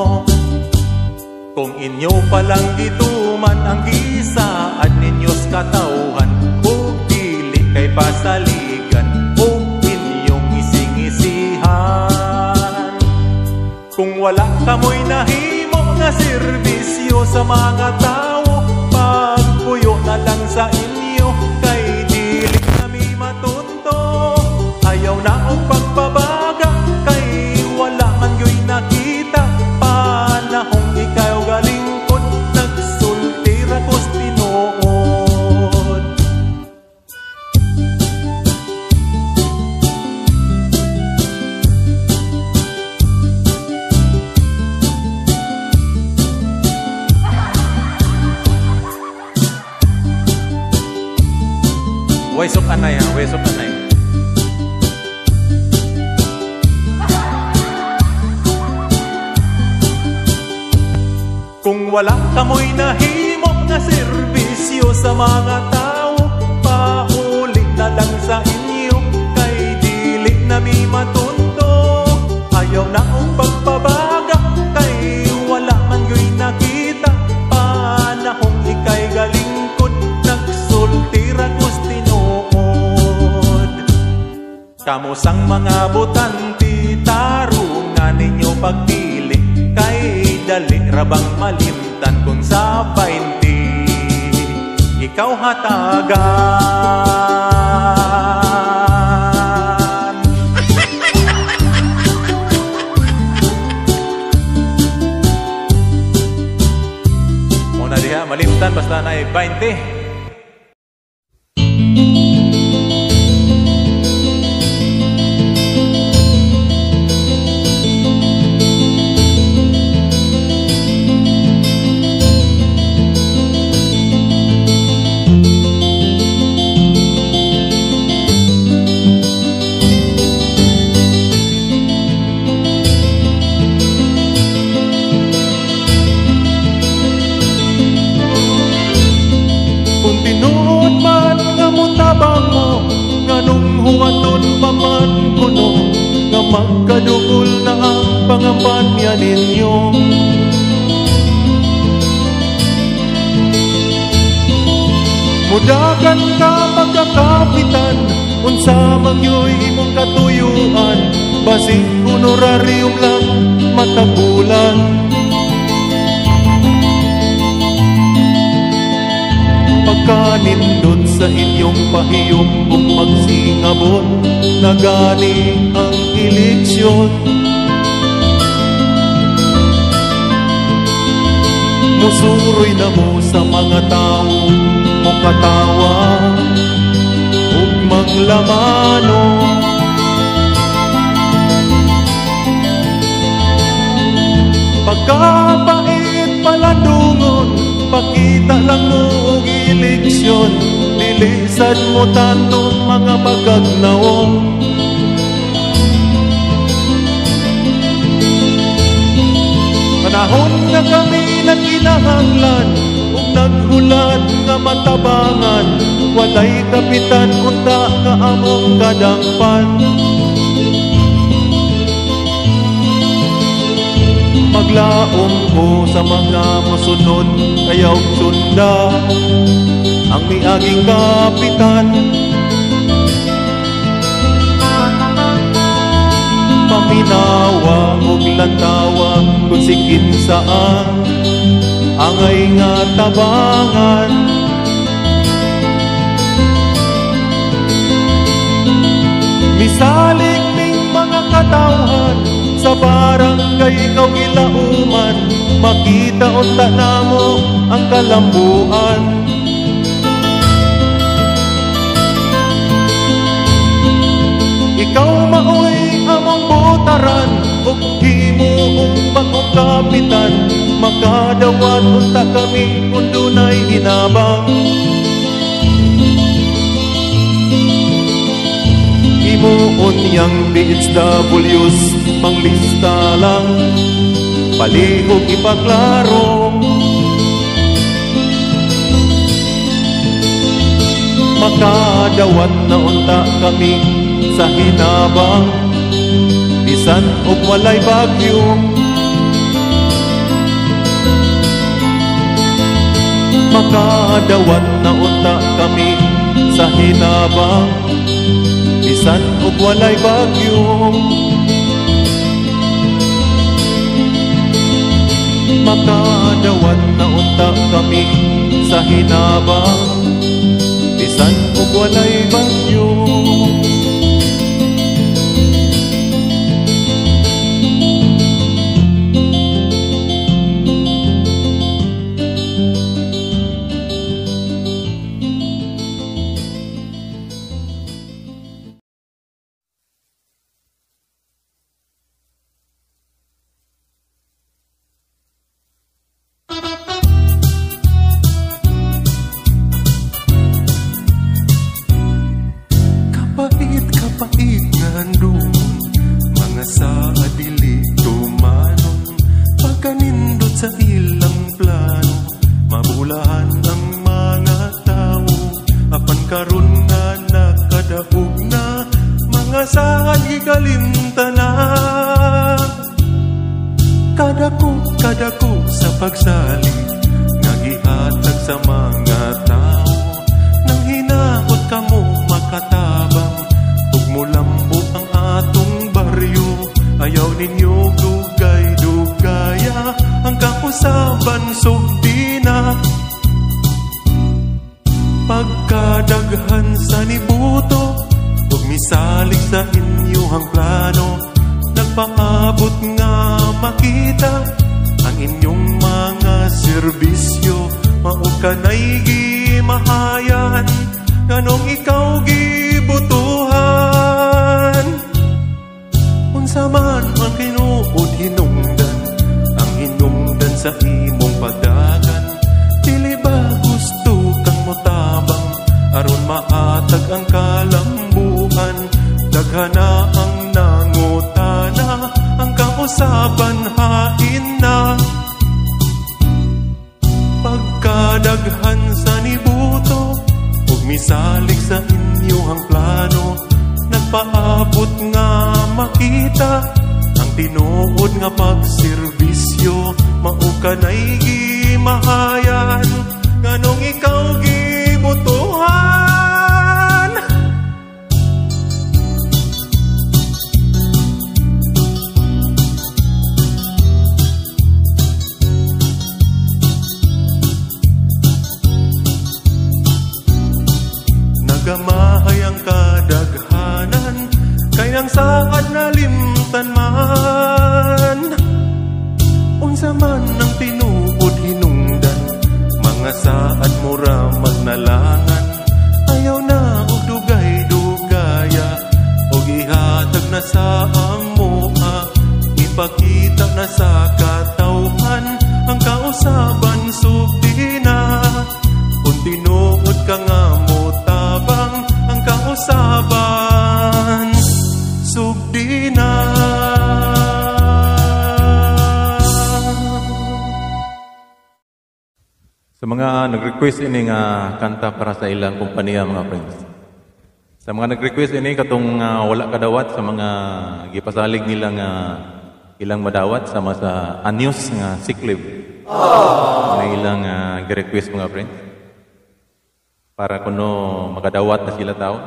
Kung inyo palang gituman ang gisaan ninyo's katauhan, o dili kay pasaligan, o inyong ising-isihan. Kung wala kamoy nahimo nga serbisyo sa mga tao, pagpuyo na lang sa inyo, kay dili nami matunto. Ayaw na og pagbabaga, kay wala man yo'y nakita. Panahong ikaw galingkod, nagsultira ko's tinuod. Waysok anay ha, waysok anay. Kung wala kamoy nahimo nga serbisyo sa mga tao, pauli na lang sa inyo, kay dili nami matunto. Ayaw na ang pagbabaga, kay wala man yo'y nakita. Panahong ikay galingkod, nagsultira ko's tinuod. Kamusang mga butante, tarungan ninyo pagpili, kay dali rabang malimtan kung sa 20 ikaw hatagan. Muna diha, malimtan basta na 20. Huwaton pa man kuno, nga magkadugol na ang pangampanya ninyo. Mudagan ka magkakapitan, unsa man yo'y imong katuyuan, basig honorarium lang matabulan. Pagkanindot sa inyong pahiyom, kung magsingabot na gani ang eleksyon. Musuroy na mo sa mga tao, mong katawa ug manglamano. Pagkapait palandungon, pakita lang mo og eleksyon, dilisan mo tanong mga pagkagnaong. Panahon na kami nagkinahanglan, ug naghulat nga matabangan, walay kapitan unta ka among kadangpan. Maglaom ko sa mga musunod, kayaw sunda ang miaging kapitan. Paminawa ug lantawa kung sikin saan angay nga tabangan. Misalig ning mga katawhan sa barangay ikaw gilauman, makita unta namo ang kalambuan. Ikaw maoy among botaran, ug himuong bagong kapitan, makadawat unta kami kung dunay hinabang. Himuon yang DHWs panglista lang, palihog ipaklaro. Makadawat na unta kami sa hinabang, bisan og walay bagyo. Makadawat na unta kami sa hinabang, bisan og walay bagyo. Makadawat na unta kami sa hinabang, bisan og walay bagyo. Kapait ngandun, mga sa adili tumanon, pagkanindot sa ilang plano, mabulahan ang mga tao. Apan karon nga nakadaog na, mga sa gigalinta na. Kadako sa pagsali, nga gihatag sa mga tao, nang hinaot kamo makatabang. Mulambo ang atong baryo, ayaw ninyo dugay-dugaya, ang kausaban sugdi na. Pagkadaghan sa nibuto, ug misalig sa inyong plano, nagpaabot nga makita ang inyong mga serbisyo. Mao kanay gimahayan, nganong ikaw gibutuhan. Unsa man ang tinuod hinungdan, ang hinungdan sa imong pagdagan. Dili ba gusto kang motabang, aron mahatag ang kalambuan. Daghan na ang nangutana, ang kausaban hain na. Pagkadaghan sa nibuto, ug misalig sa inyong plano, nagpaabot nga makita ang tinuod nga pagserbisyo. Mao kanay gimahayan, nganong ikaw gibutuhan. Nagamahay ang kadaghanan, kay nang saad na limtan man. Unsa man ang tinuod hinungdan, mga saad mura magnalangan. Ayaw na og dugay-dugaya, og ihatag na sa amoa. Ipakita na sa katawhan, ang kausaban sugdi na. Kung tinuod ka nga motabang, ang kausaban sugdi na. Sa mga nag-request ini nga kanta para sa ilang kumpanya, mga friends. Sa mga nag-request ini katong wala kadawat, sa mga gipasalig nila nga ilang madawat sama sa anyos nga siklib. Na ilang gi-request, mga friends. Para kuno makadawat na sila tao.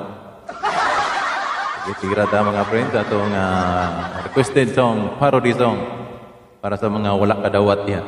Itira ta, mga friends, atong requested song, parody song para sa mga wala kadawat yan.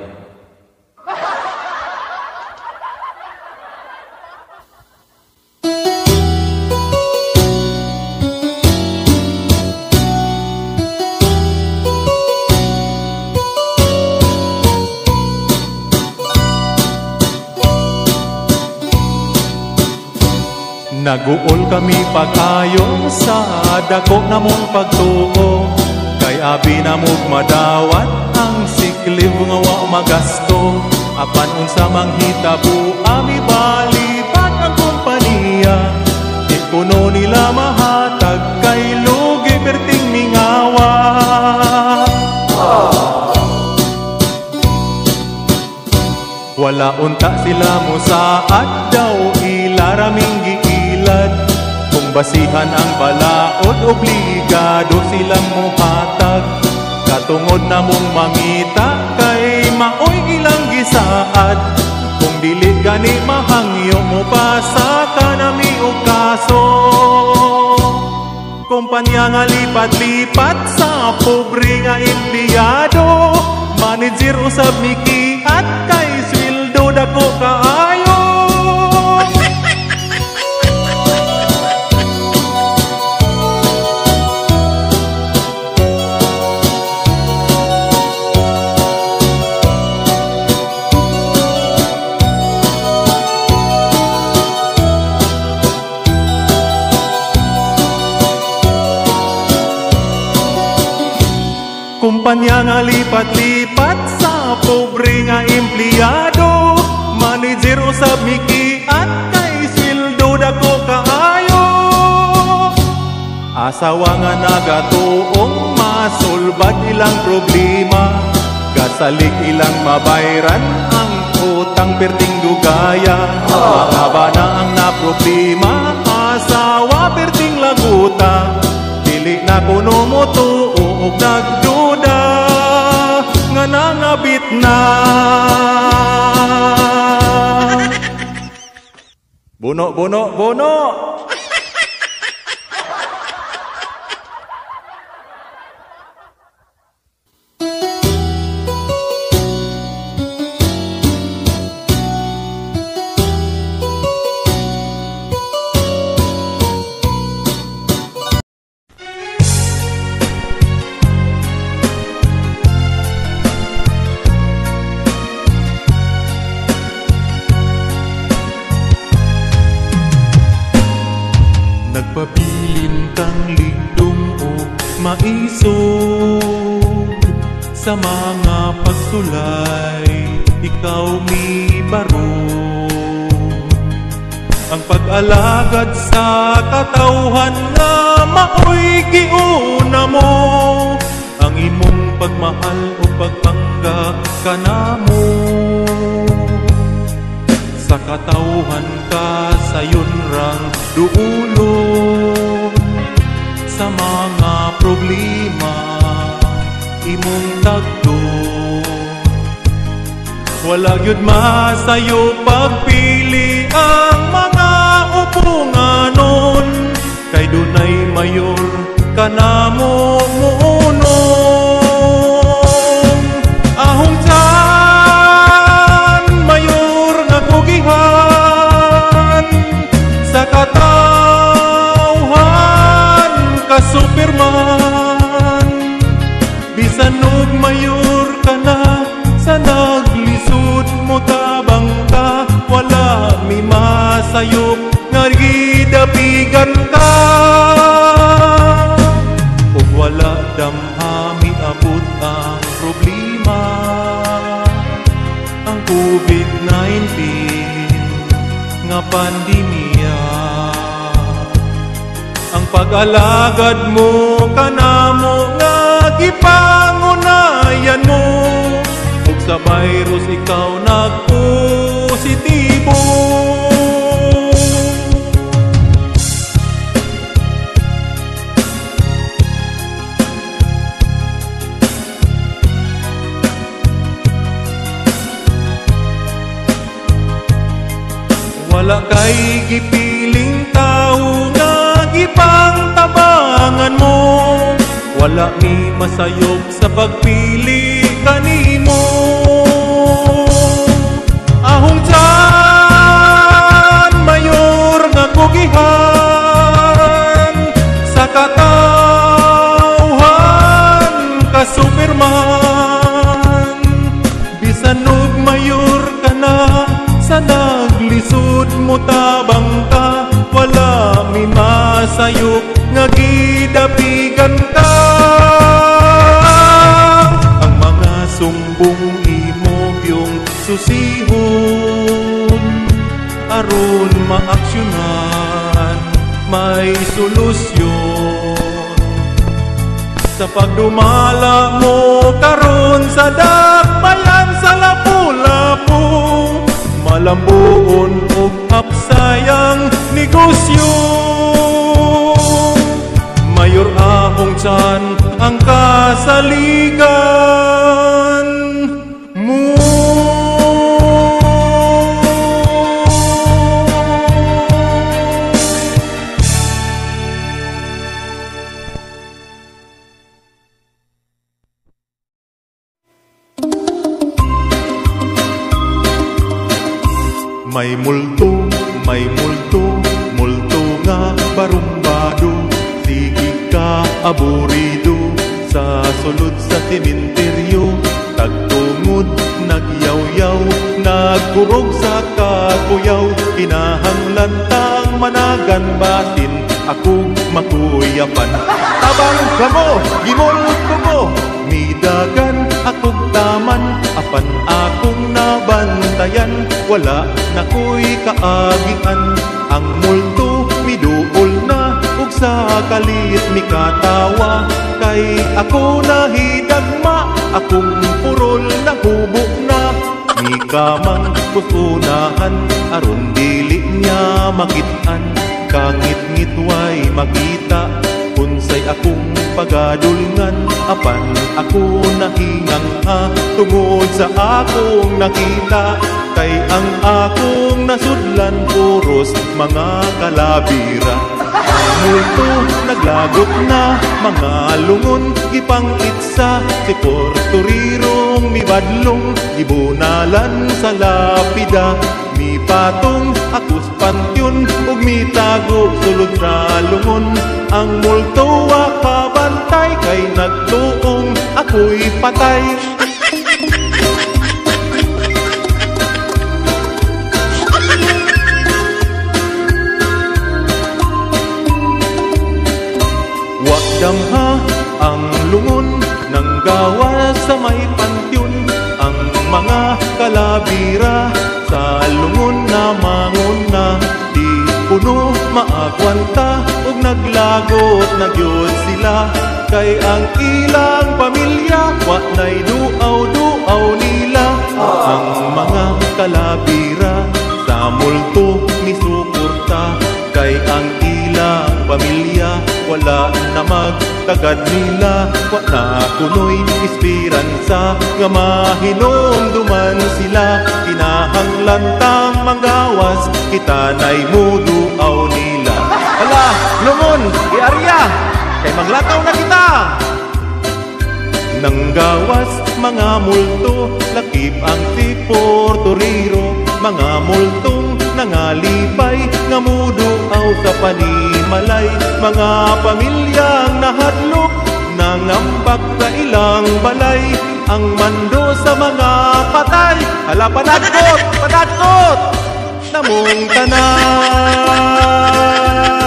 Naguol kami pag-ayo sa dako na mong pagtuo, kay abi na mong madawat ang siklib nga wa magasto. Apan unsa mang hitabo ami balibat ang kompanya, di kuno nila mahatag kay lugi perting mingawa. Wala unta sila mo saad daw ilaraming giila, basihan ang balaod, obligado silang muhatag. Katungod na mong mangita, kay maoy ilang gisaad. Kung dili gani mahangyo mo pa sa kanami o kaso. Kumpanya nga lipat-lipat sa pobre nga empleyado, manager usab mikiat, kay sweldo dako kaayo. Kumpanya nga lipat-lipat sa pobre nga empleyado, manager usab mikiat, kay sweldo dako kaayo. Asawa nga nagatuong masulbad ilang problema, gasalig ilang mabayran ang utang perting dugaya. Mahaba na ang naproblema, asawa perting laguta, dili na kuno mo tuog nagduda nga nangabit na. Buno, buno, buno. Nagpabilin kang ligdong o maisog sa mga pagtulay, ikaw mi barong. Ang pag-alagad sa katawhan nga maoy giuna mo, ang imong pagmahal o pagpangga kanamo. Sa katawhan ka sayon rang duulon, sa mga problema imong tagdon. Wala gyud masayo pagpili ang mga upunganon, kay dunay mayor kanamo muunong. Ahong tiyan mayor nga kugihan, sa katawhan ka Superman. Bisan og mayor ka na, sa naglisod mo tabang ka, wala mi masayop nga gidapigan ka. Ug wala damha miabot ang problema, ang COVID-19 nga pandemya. Ang pag-alagad mo kanamo nga gipangunayan mo, ug sa virus ikaw nagpositibo. Wala kay gipiling tao nga gipangtabangan mo, wala mi masayop sa pagpili kanimo. Ahong tiyan mayor nga kugihan, sa katawhan ka Superman. Bisan og mayor ka na, sa naglisod mo tabang ka, wala mi masayop nga gidapigan ka. Ang mga sumbong imo yung susihon, aron maaksyonan may solusyon. Sa pagdumala mo karon sa dakbayan sa Lapu-Lapu, malambuon og hapsayang negosyo. kasaligan mo. May multo, multo nga barumbado. Sige ka aburido sa sulod sa sementeryo. Tagtungod, nagyaw-yaw, nagkurog sa kakuyaw. Kinahanglan tang managan basin, ako makuyapan. Tabang kamo, gimulto mo, midagan akong taman. Apan akong nabantayan, wala na ko'y kaagian. Ang multo miduol na, ug sa kalit mikatawa. Kay ako nahidagma, akong purol na hubok na. Mikamang kusunahan, aron dili niya makitaan. Kangit-ngit way makita, unsay akong pagadulngan. Apan ako nahingang tungod sa akong nakita. Kay ang akong nasudlan puros mga kalabira. Ang multo naglagot na, mga lungon gipangitsa. Si porturirong mibadlong, gibunalan sa lapida. Mi patong akus pantyon, ug mitago sulod sa lungon. Ang multo kabantay, kay nagtuong ako'y patay. Damha ang lungon ng gawas sa may pantyon. Ang mga kalabira sa lungon na mangon na. Di puno maakwanta, ug naglagot na gyud sila. Kay ang ilang pamilya wa na'y duaw-duaw nila. Ang mga kalabira sa multo misuporta. Kay ang ilang pamilya wala na magtagad nila. Wa na kuno'y esperansa nga mahinomduman sila. Kinahanglan tang manggawas, kita na'y muduaw nila. Hala, lungon, iarya, kay maglataw na kita. Nanggawas mga multo, lakip ang si porturiro. Mga multong nangalipay, nga muduaw sa panimalay. Mga pamilyang nahadlok, nangambak sa ilang balay. Ang mando sa mga patay, hala panadkot, panadkot, namong tanan.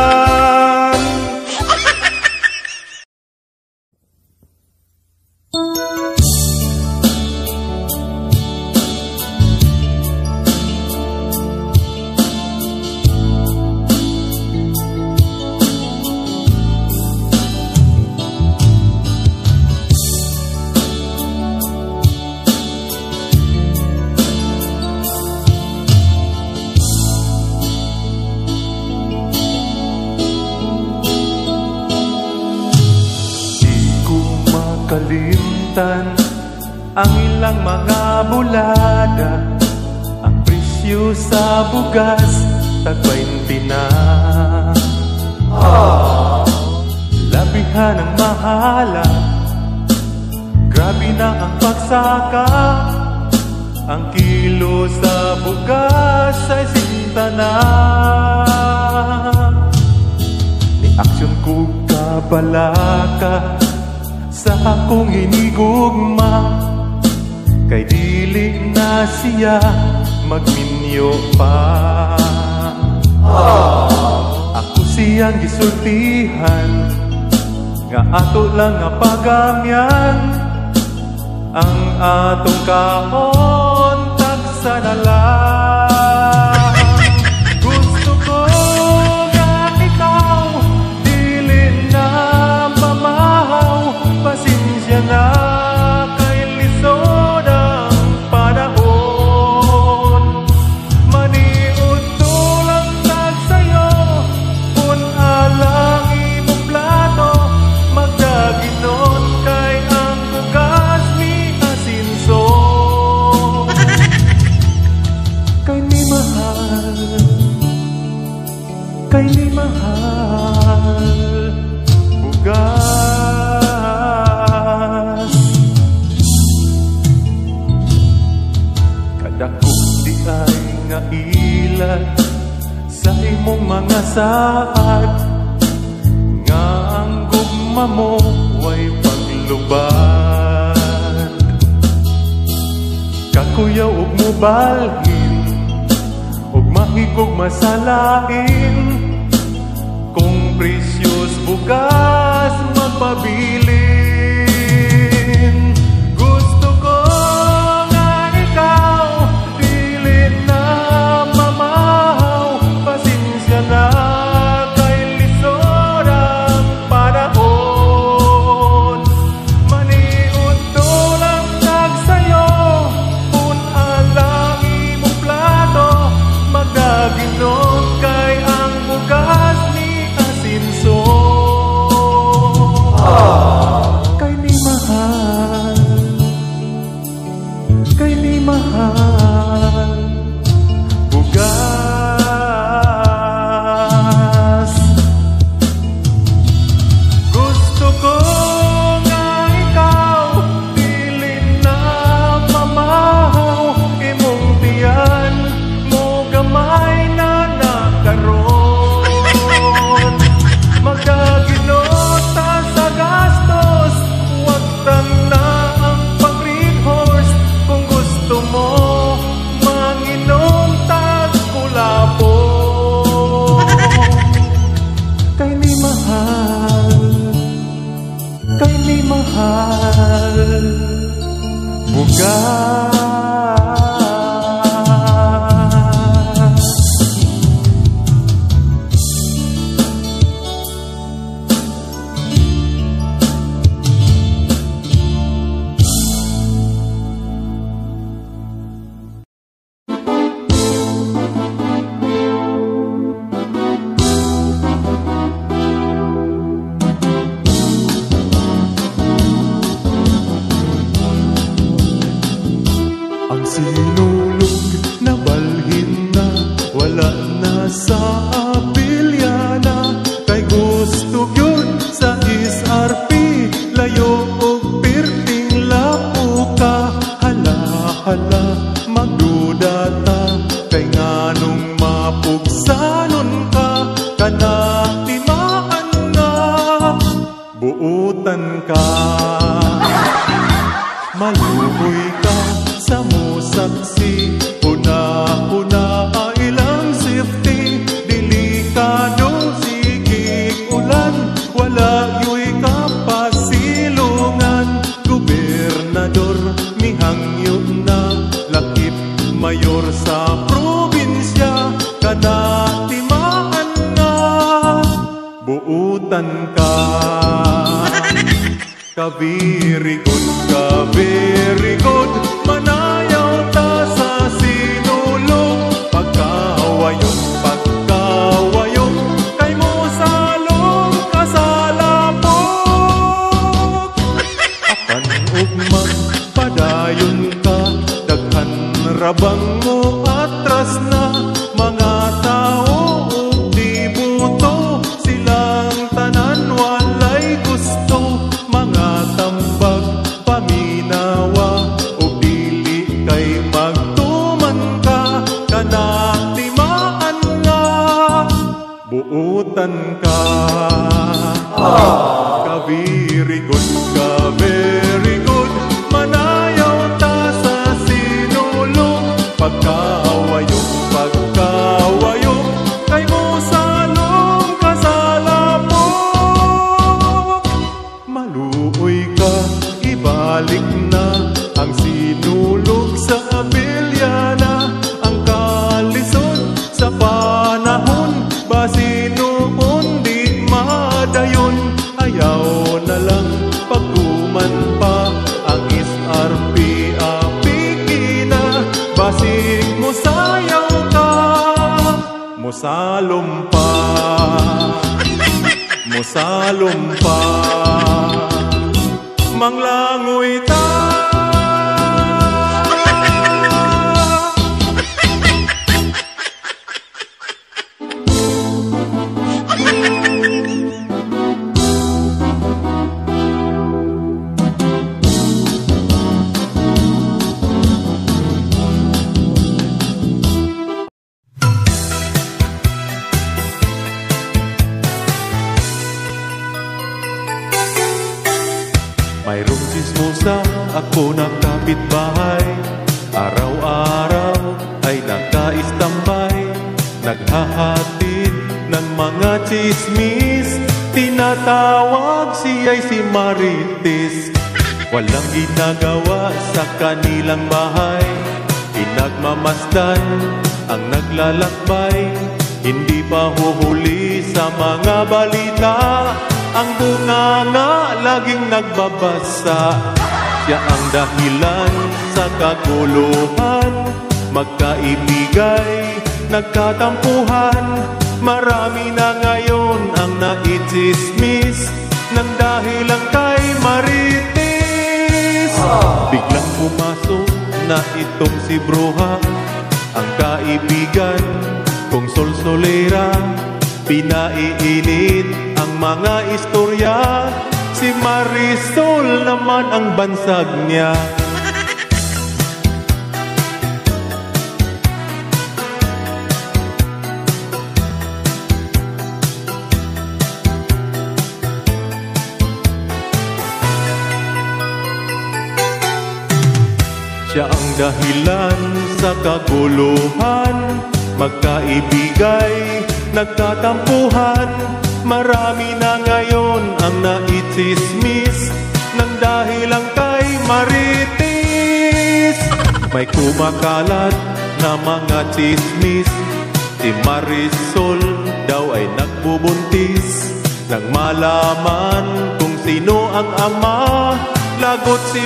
Kalimtan ang ilang mga bulada. Ang presyo sa bugas tag-20 na. Labihan ang mahala, grabe na ang pagsaka. Ang kilo sa bugas ay sinta na. Ni aksyon ko kabalaka sa akong hinigugma. Kay dili na siya magminyo pa. Ako siyang gisultihan, nga ato lang nga pagamyan. Ang atong kaon tagsa na lang. Gusto ko nga ikaw dili na mamahaw. Pasensya na kay lisod ang panahon. Maniud tulang tag sayo, kung alang imong plano. Magdaginon kay ang kay ni mahal bugas. Kadakog di ay nga ilan sa imong mga saad, nga ang gugma mo way paglubad. Kakuyaw ug mubalhin ug mahigog masalain, kung precious bugas magpabilin. Gusto ko nga ikaw dili na mamahaw, pasensya na kay lisod ang panahon. Maniud to lang nagsayo, kung alang imong plato, magdaginon kay ang bugas ni asinso. Kay ni mahal, kay ni mahal bugas. Gusto ko nga ikaw dili na mamahaw, imong tiyan mo gamay na nakaroon. Magdaginot ta sa gastos, huwag na ang pag-red horse. Kung gusto mo manginom tag kulapo, kay ni mahal, kay ni mahal bugas. Ang sinulog na balhin na, wala na sa apilyana. Kay gusto yun sa SRP, layo o pirting lapo ka. Hala, hala, magduda ta, kay nganong mapugsanon ka. Kanatimaan na, buutan ka. Maluhoy ka sa musaksi, una-una ilang safety. Delikado sigig ulan, wala yo'y kapasilungan. Gobernador mihangyo na, lakip mayor sa probinsya. Kanatimaan na, buutan ka. Very good, manayaw ta sa sinulog. Pagkawayon, kay mo salong kasalapog. Apan ugmang padayon ka, daghan rabang mo atras na. Mga tao ug di buto, silang tanan walay gusto. Mga tambag paminawa, o dili kay magtuman ka. Kanatimaan nga, buutan ka. Very good, manayaw ta sa sinulog. Pagkawayong, kay mo salong kasalapog. Maluoy ka, ibalik na ang sinulog sa abilyana. Ang kalisod sa panahon, basi noon di madayon. Ayaw na lang pagkuman pa ang SRP apikina. Basig mo sayaw ka, mosalom pa, manglangoy ta. Mayroong sismosa ako na kapitbahay, araw-araw ay nakaistambay, naghahatid ng mga chismis, tinatawag siya'y si Marites. Walang ginagawa sa kanilang bahay, pinagmamasdan ang naglalakbay, hindi pa huhuli sa mga balita, ang bunganga laging nagbabasa. Siya ang dahilan sa kaguluhan, magkaibigay, nagkatampuhan, marami na ngayon ang naitsismis, nang dahil lang kay Marites. Biglang pumasok na itong si Bruja, ang kaibigan kong solsolera, pinaiinit ang mga istorya, si Marisol naman ang bansag niya. Siya ang dahilan sa kaguluhan, magkaibigay, nagtatampuhan, marami na ngayon ang naitsismis, nang dahil lang kay Marites. May kumakalat na mga chismis, si Marisol daw ay nagbubuntis. Nang malaman kung sino ang ama, lagot si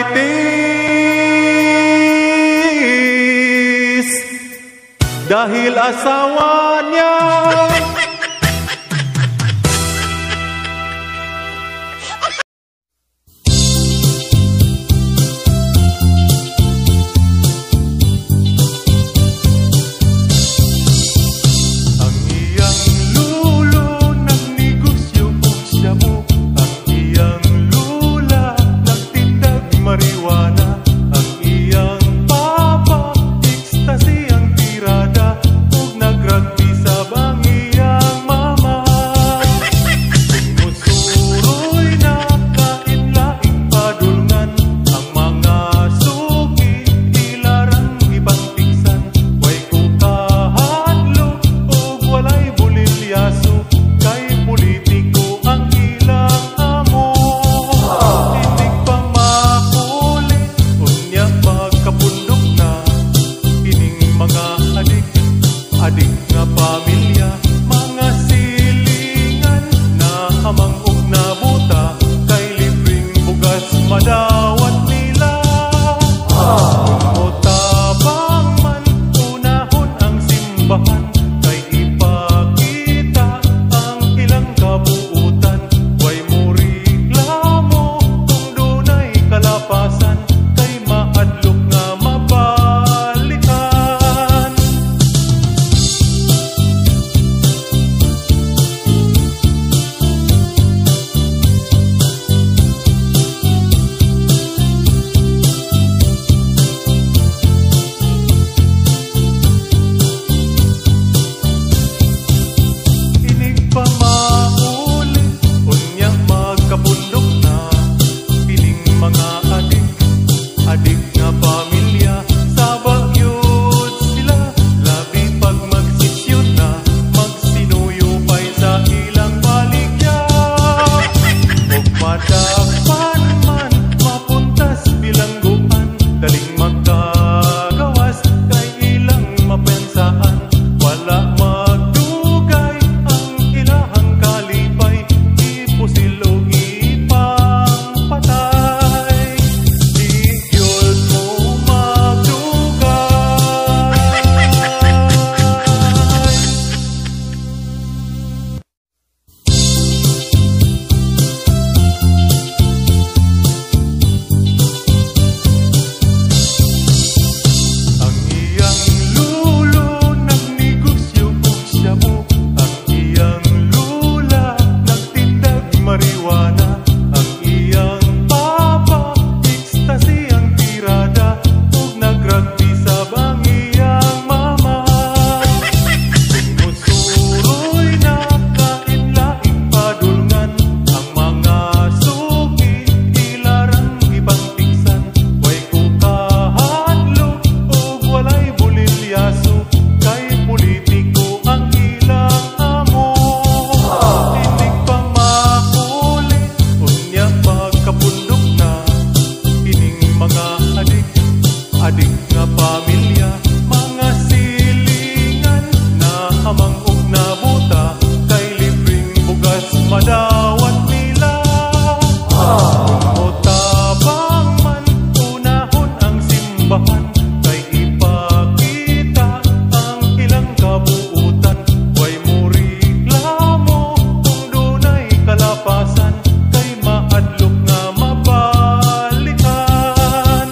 Marites, dahil asawa niya. Ang iyang lulo nagnegosyo og shabu, ang iyang lula nagtindag marijuana, ang iyang papa ecstasy ang tirada ug nagrugby sa bangin. nabuta, kay libreng bugas madawat nila. Kung tabang man, unahon ang simbahan, kay ipakita ang ilang kabuutan. Way mo reklamo kung dunay kalapasan, kay maadlok nga mabalikan.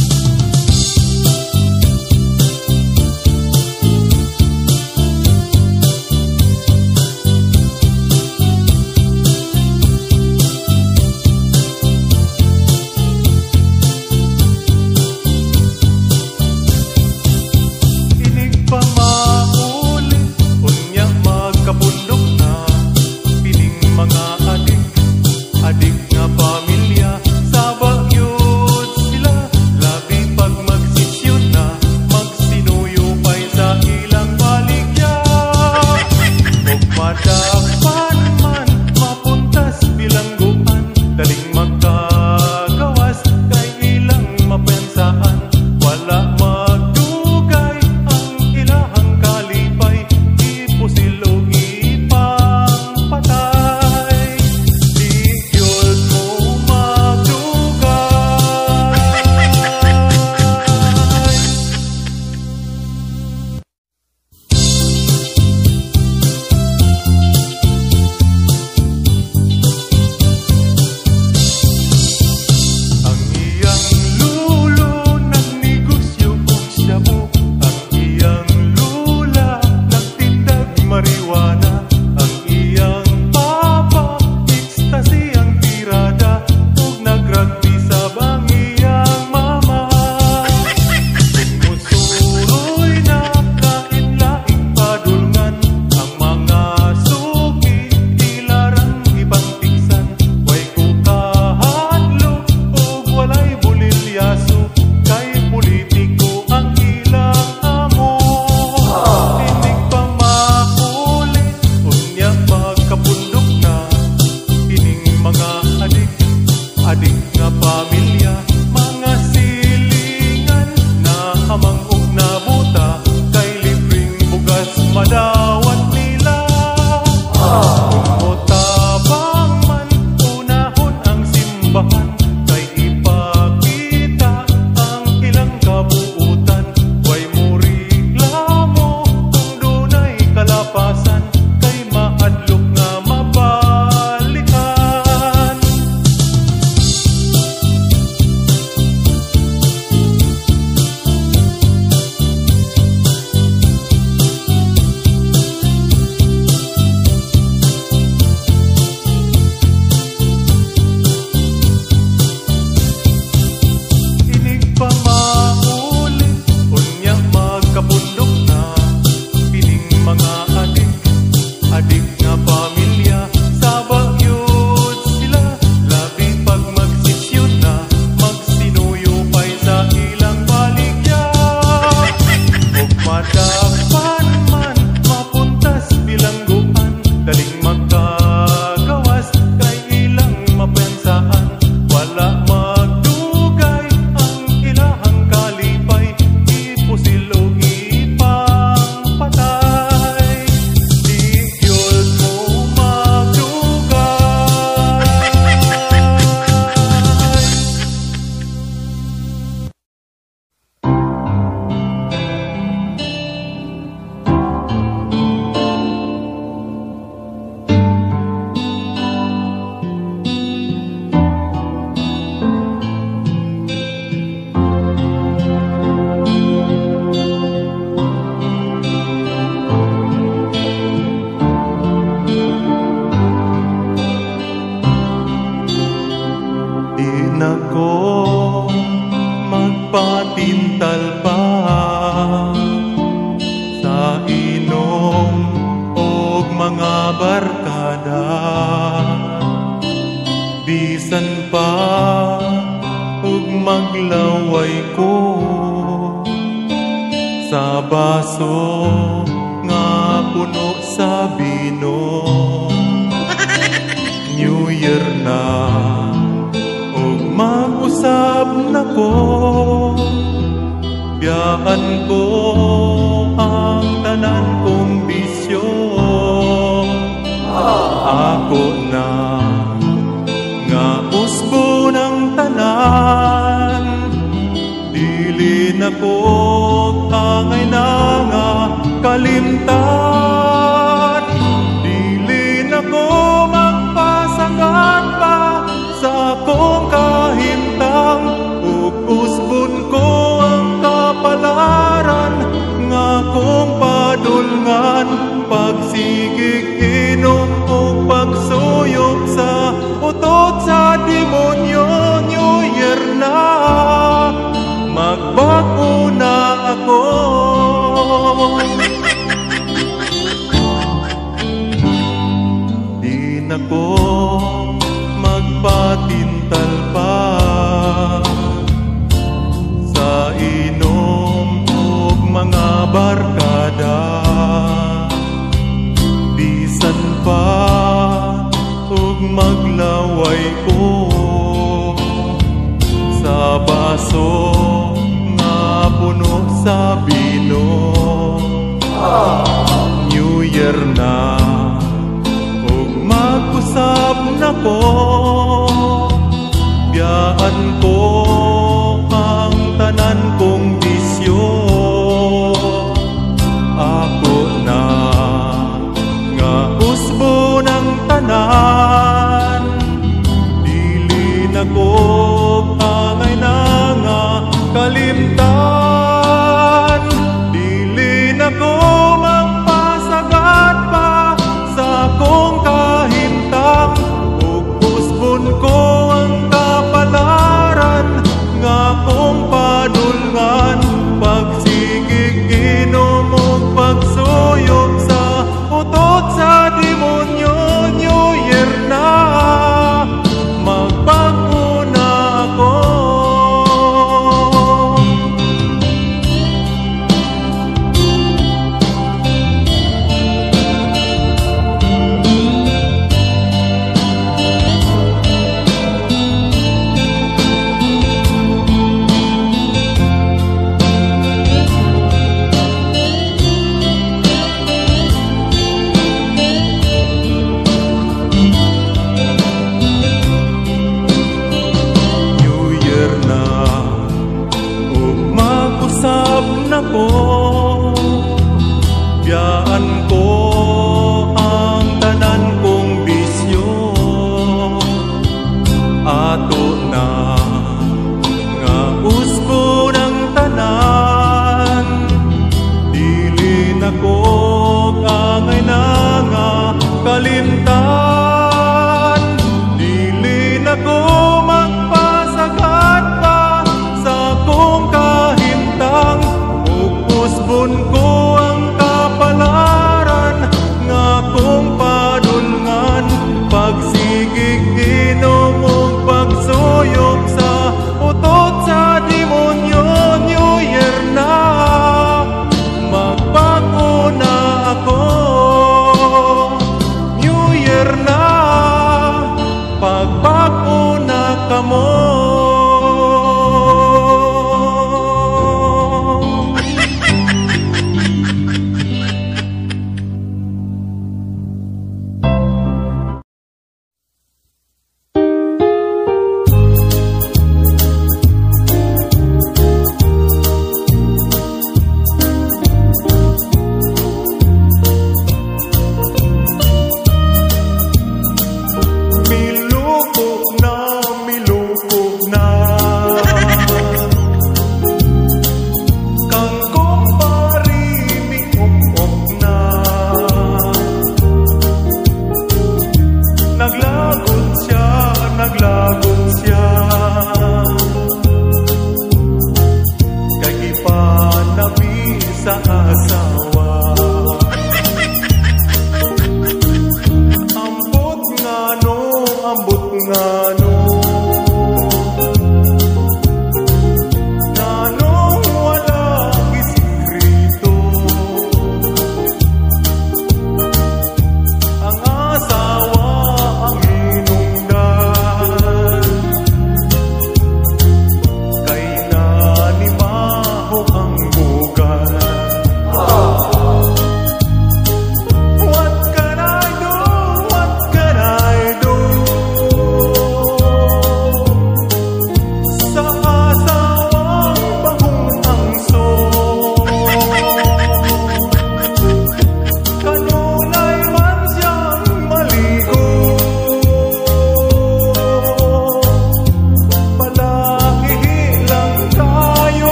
Inig pa mauli, unya magkapundok na, pining mga adik nga pamilya, sa bagyod sila, labi pag magsisyon na, magsinuyo pa'y sa ilang baligya. Ug madakpan man, mapuntas bilangguan, daling magkagawas, kay ilang mapensaan, wala magdugay ang ilahang kalipay, ipusil o ipangpatay. Di yun mo magdugay. Ang iyang lulo nagnegosyo og shabu, ang iyang lula nagtindag marijuana, ang iyang papa ecstasy ang tirada, ug nagrugby sa bang iyang mama. Musuroy na kain-laing padulngan, ang mga suki ilarang ibang tiksan. Way ko kahadlok ug walay bulilyaso, kay politiko ang ilang amo. Inig pa mauli, unya magkapundok na, ining mga adik nga pamilya, mga silingan na amang ug nabuta, kay libreng bugas madawat nila. Kung tabang man, unahon ang simbahan, kay ipakita ang ilang kabuutan. Way mo reklamo kung dunay kalapasan, kay maadlok nga mabalikan. Inig pa mauli, unya magkapundok na, pining mga adik nga pamilya, sa bagyod sila, labi pag magsisyon na, magsinuyo pa'y sa ilang baligya. Ug madakpan man, mapuntas bilangguan, daling magkagawas, kay ilang mapensaan, wala magdugay ang ilahang kalipay, ipusil o ipangpatay. Di yun mo magpatintal pa sa inom og mga barkada. Bisan pa ug maglaway ko sa baso nga puno sa bino. New Year na ug mag-usab na ko, biyaan ko ang tanan kong bisyo. ko angay na nga kalimtan. Dili na ko magpasagat pa sa akong kahimtang, ug usbon ko ang kapalaran nga kong padulngan. Pagsigig inom o pagsuyok sa utot sa demonyo. New Year na, magbago na ako. Di na ko magpatintal pa sa inom ug mga barkada. Bisan pa ug maglaway ko sa baso nga puno sa bino. New Year na ug mag-usab na ko, biyaan ko ang tanan kong bisyo. Ako na nga usbo ng tanan, dili na ko angay na nga kalimtan. Dili na ko magpasagat pa sa akong kahimtang, ug usbon ko ang kapalaran nga kong padulngan. Pagsigig inom ug pagsuyok sa utot sa demonyo. New Year na, magbago na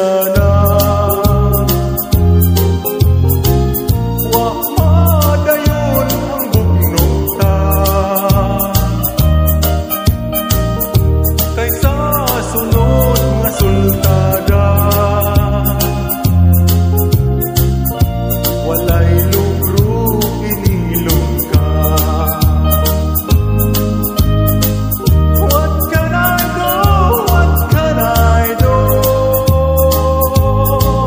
na. Wa madayon ang bugnuta, kaysa sunod nga sultada. Walay lugro inilong ka. What can I do? What can I do?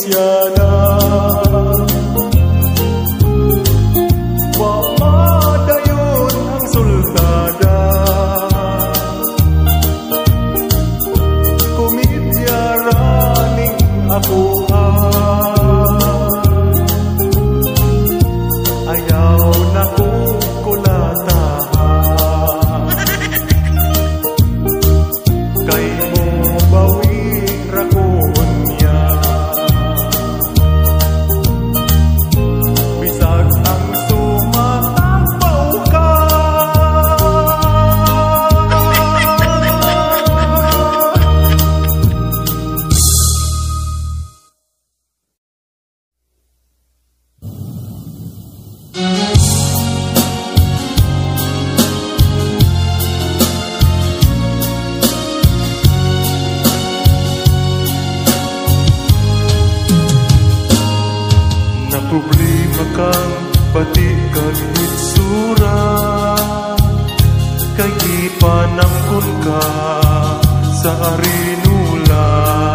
probinsyana. Pamadayon ang sultada, kumityaraning ako ayaw na kukulatahan. Kay mo bawi rakon niya, bisag ang sumatambaw ka. Problema kang pati kag hitsura, kay ipanangkon ka sa arinula.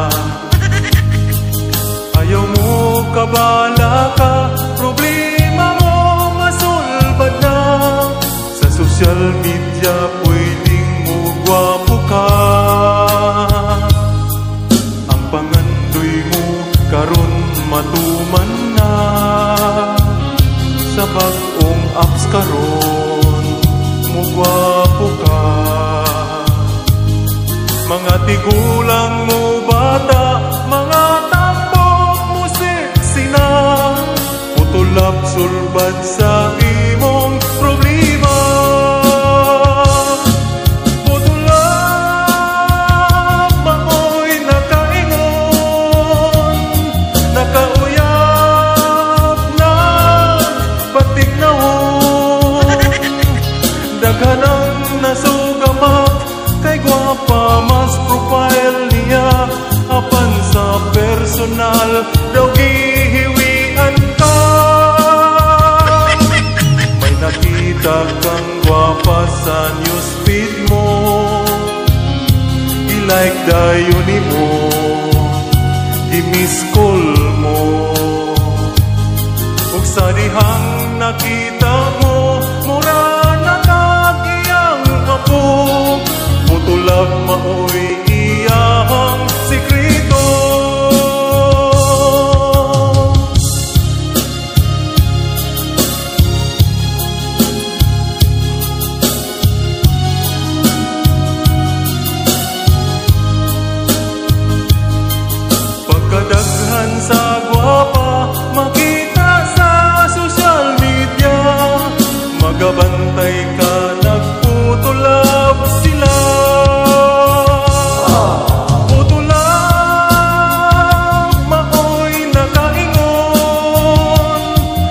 Ayaw mo kabala ka, problema mo masulbad na. Sa social media pwedeng mo gwapo ka, ang pangandoy mo karon matuman na. Sa bagong apps karon mugwapo ka. Mga tigulang mo bata, mga tambok mo sexy na. Putulap sulbad sa imong problema. Putulap maoy nakaingon, nakauyab na batik naon. Daghan ang nasugamak, kay gwapa mas profile niya. Apan sa personal daw gihiwian ka. May nakita kang gwapa sa newsfeed mo, i-like dayon nimo, i-miss call mo. Ug sa dihang nakita mo, mura na kagiyang apo. Putulab maoy iyang sikrito. Pagkadaghan sa gwapa makita sa social media, magabantay ka nagputulab sila. Putulab maoy nakaingon,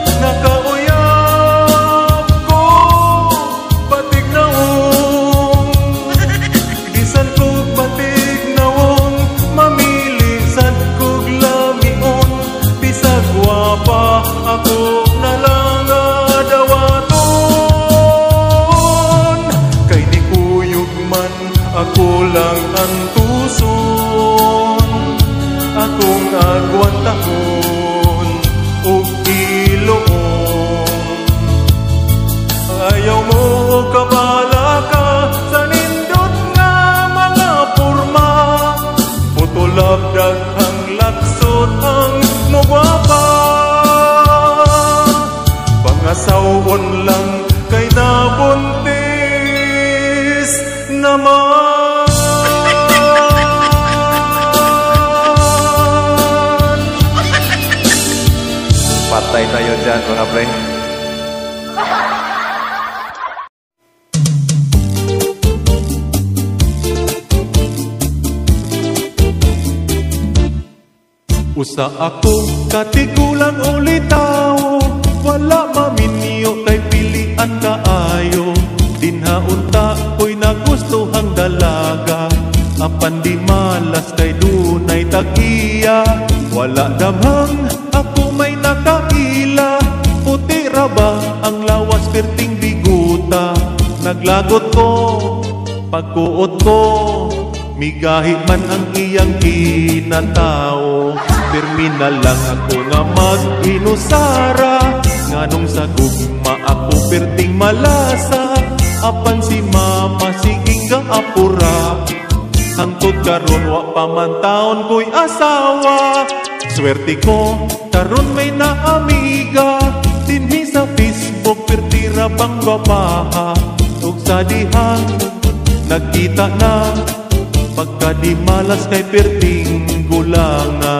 nakauyab ko batig naong. Bisan kog batig naong, mamili sad kog lamion. Bisag gwapa ako na lang adawaton. Kay di kuyog man ako lang ang tuson, akong agwantahon ug iloon. Ayaw mo kabala ka sa nindot nga mga porma. Putulab daghang laksot ang mugwapa. Pangasawon lang kay nabuntis naman. Patay tayo dyan mga pre. Usa ako katigulang ulitaw, wala maminyo kay pilian kaayo. Dinhaunta ko'y nagustuhang dalaga, apan di malas kay dunay tagiya. Wala damhang ako may nakaila, puti ra ba ang lawas perting biguta. Naglagot ko, pagkuot ko, migahi man ang iyang kinatao. Pirmi Pirmi na lang ako nga mag-inusara, nganong sa gugma ako perting malasa. Apan si mama siging ga apura, hangtod karon wa pa man taon ko'y asawa. Swerte ko karon may na amiga, dinhi sa Facebook pertira pang babaha. Ug sa dihang nagkita na, pagka di malas kay perting gulanga.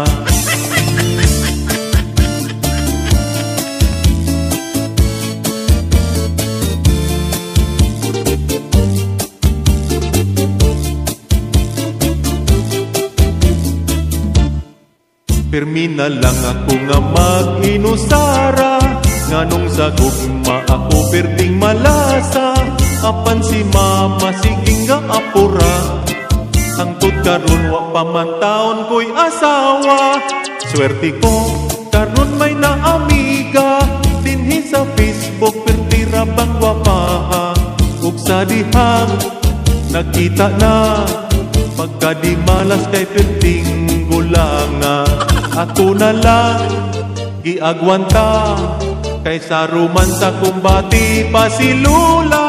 Pirmi na lang ako nga mag-inusara, nganong sa gugma ako perting malasa. Apan si mama siging nga apura, hangtod karon wa pa man taon ko'y asawa. Swerte ko karon may na amiga, dinhi sa Facebook pertira bang wapaha. Ug sa dihang nagkita na, pagka di malas kay perting gulanga. Ako na lang giagwanta, kay sa romansa kumbati pa si Lula.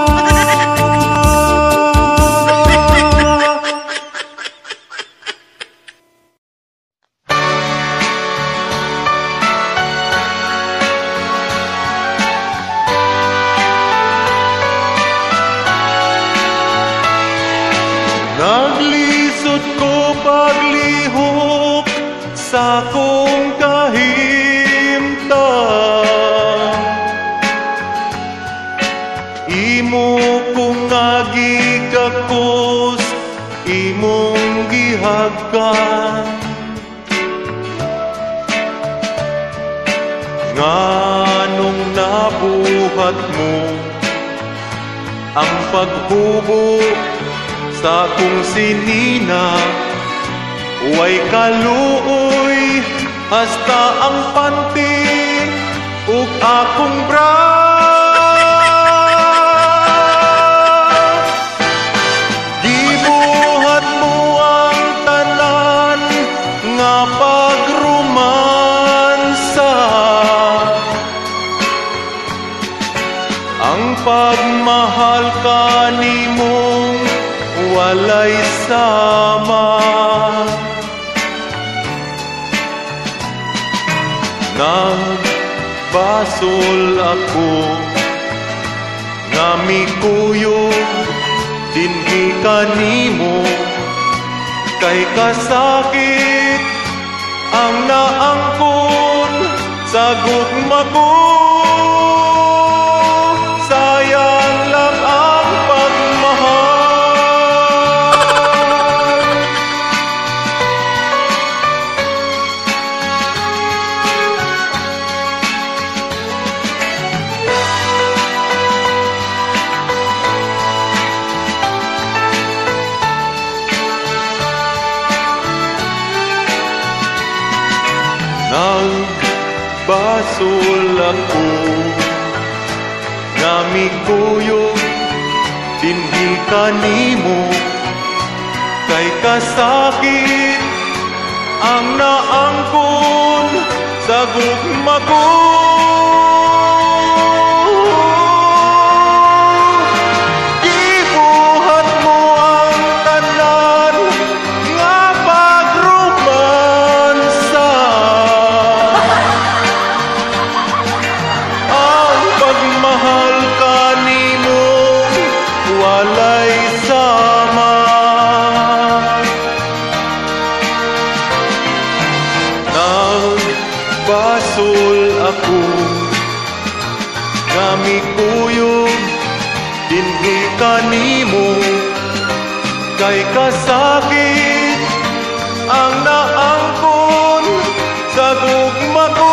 Naglisod ko paglihok sa kong kahimtang, imo kong agigakos, imong gihagkan. Nganong nabuhat mo ang paghubo sa akong sinina, way kaluoy hasta ang panty ug akong bra. Gibuhat mo ang tanan nga pagromansa, ang pagmahal kanimong walay sama. Nagbasol ako nga mikuyog dinhi kanimo, kay kasakit ang naangkon sa gugma ko. Sayang lang ang pagmahal. Nagbasol ako nga mikuyog dinhi kanimo, kay kasakit ang naangkon sa gugma ko. Gibuhat mo ang tanan nga pagromansa, ang pagmahal kanimo walay sama. Nagbasol ako nga mikuyog dinhi kanimo, kay kasakit ang naangkon sa gugma ko.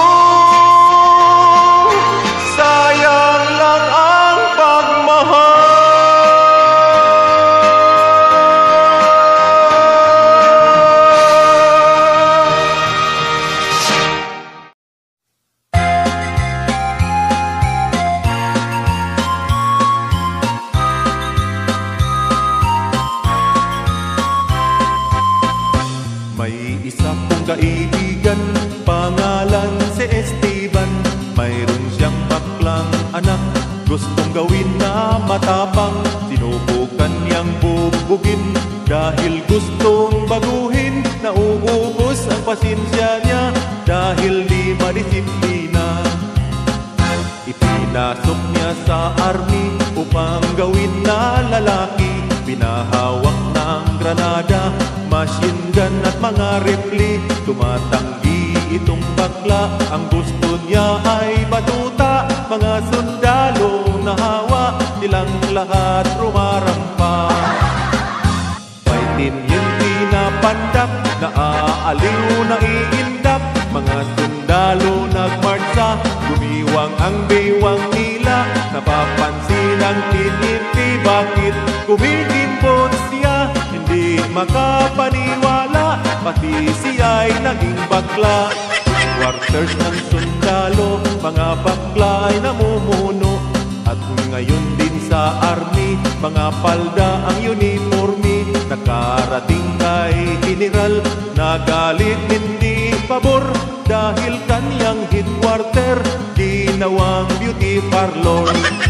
Sayang lang ang pagmahal. May isa kong kaibigan, pangalan si Esteban. Mayroon siyang baklang anak, gustong gawin na matapang. Sinubukan niyang bubugin dahil gustong baguhin. Nauubos ang pasensya niya dahil di madisiplina. Ipinasok niya sa army upang gawin na lalaki. Pinahawak ng granada, machine gun at mga rifle. Tumatanggi itong bakla, ang gusto niya ay batuta. Mga sundalo na hawa, silang lahat rumarampa. May tinyenti na pandak, naaaliw na iindak. Mga sundalo nagmarsa, gumiwang ang biwang nila. Napapansin ang tinyenti, bakit kumikimbot siya? Hindi makapaniwala, pati siya'y naging bakla. Quarters ng sundalo, mga bakla ay namumuno. At ngayon din sa army, mga palda ang uniforme. Nakarating kay general, nagalit hindi pabor. Dahil kanyang headquarter, ginawang beauty parlor.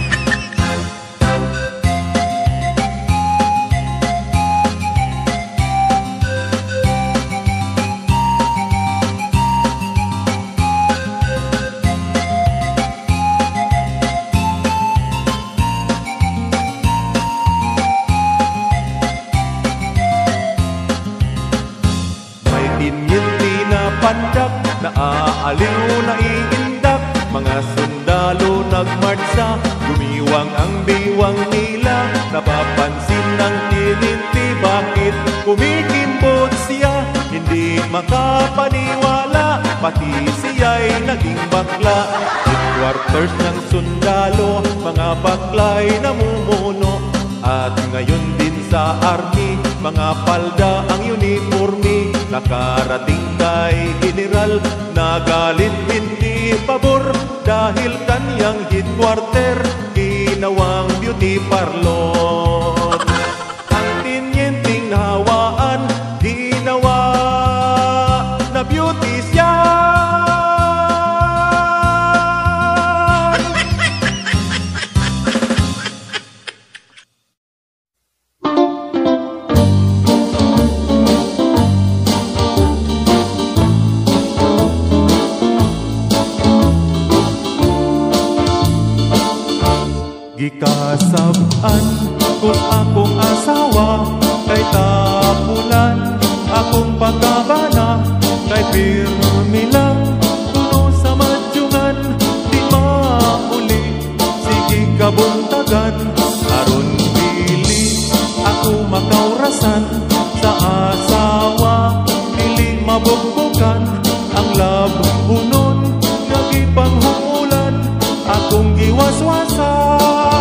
Pandak, naaaliw na iindak. Mga sundalo nagmarsa, gumiwang ang biwang nila. Napapansin ng tininti, bakit kumikimbot siya? Hindi makapaniwala, pati siya'y naging bakla. Headquarters ng sundalo, mga bakla'y namumuno. At ngayon din sa army, mga palda ang uniforme. Nakarating kay general, nagalit hindi pabor. Dahil kanyang headquarter, ginawang beauty parlor. Ang tinyenting nahawaan, ginawa na beauty siya. Gikasab-an kung akong asawa, kay tapulan akong pagkabana. Kay pirmi lang kuno sa madyungan, di mauli sige kabuntagan. Aron dili ako makaurasan sa asawa, dili mabugbukan. Ang labunon nagipanghumulan, akong giwaswasan.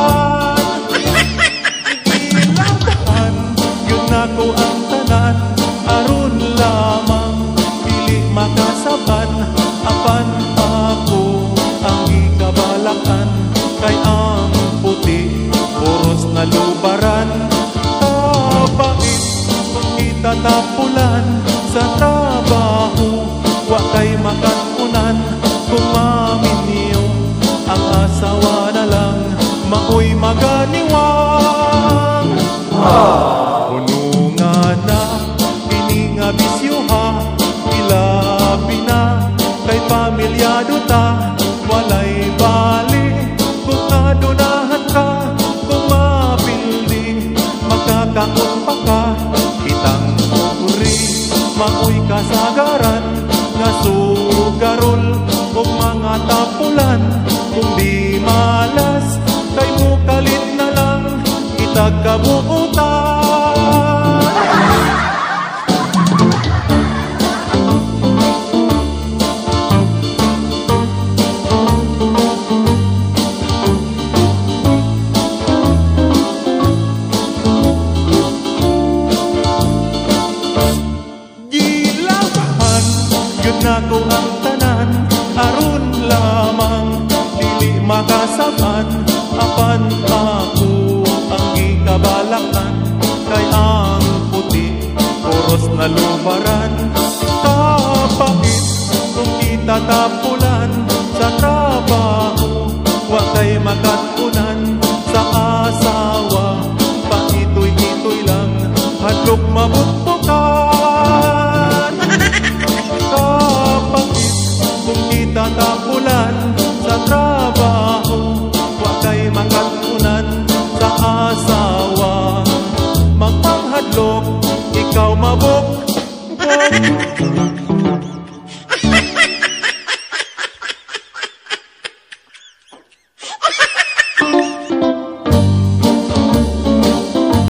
Ako ang tanan, aron lamang dili makasaban. Apan ako ang ikabalakan, kay ang puti puros na lubaran. Kapait kung itatapulan sa trabaho, wa kay makanunan. Kung maminyo ang asawa na lang, maoy maganiwang. Bisyuha, ilabi na kay pamilyado ta. Walay bali kung adunahan ka, kung mapildi magkakaon pa ka. Kitang puri, maoy kasagaran, nga sugarol o mga tapulan. Kung di malas, kay mukalit na lang, kitag kabuutan. Nako ang tanan, aron lamang dili makasaban. Apan ako ang gikabalakan, kay ang puti puros na lubaran. Kapait kita tapos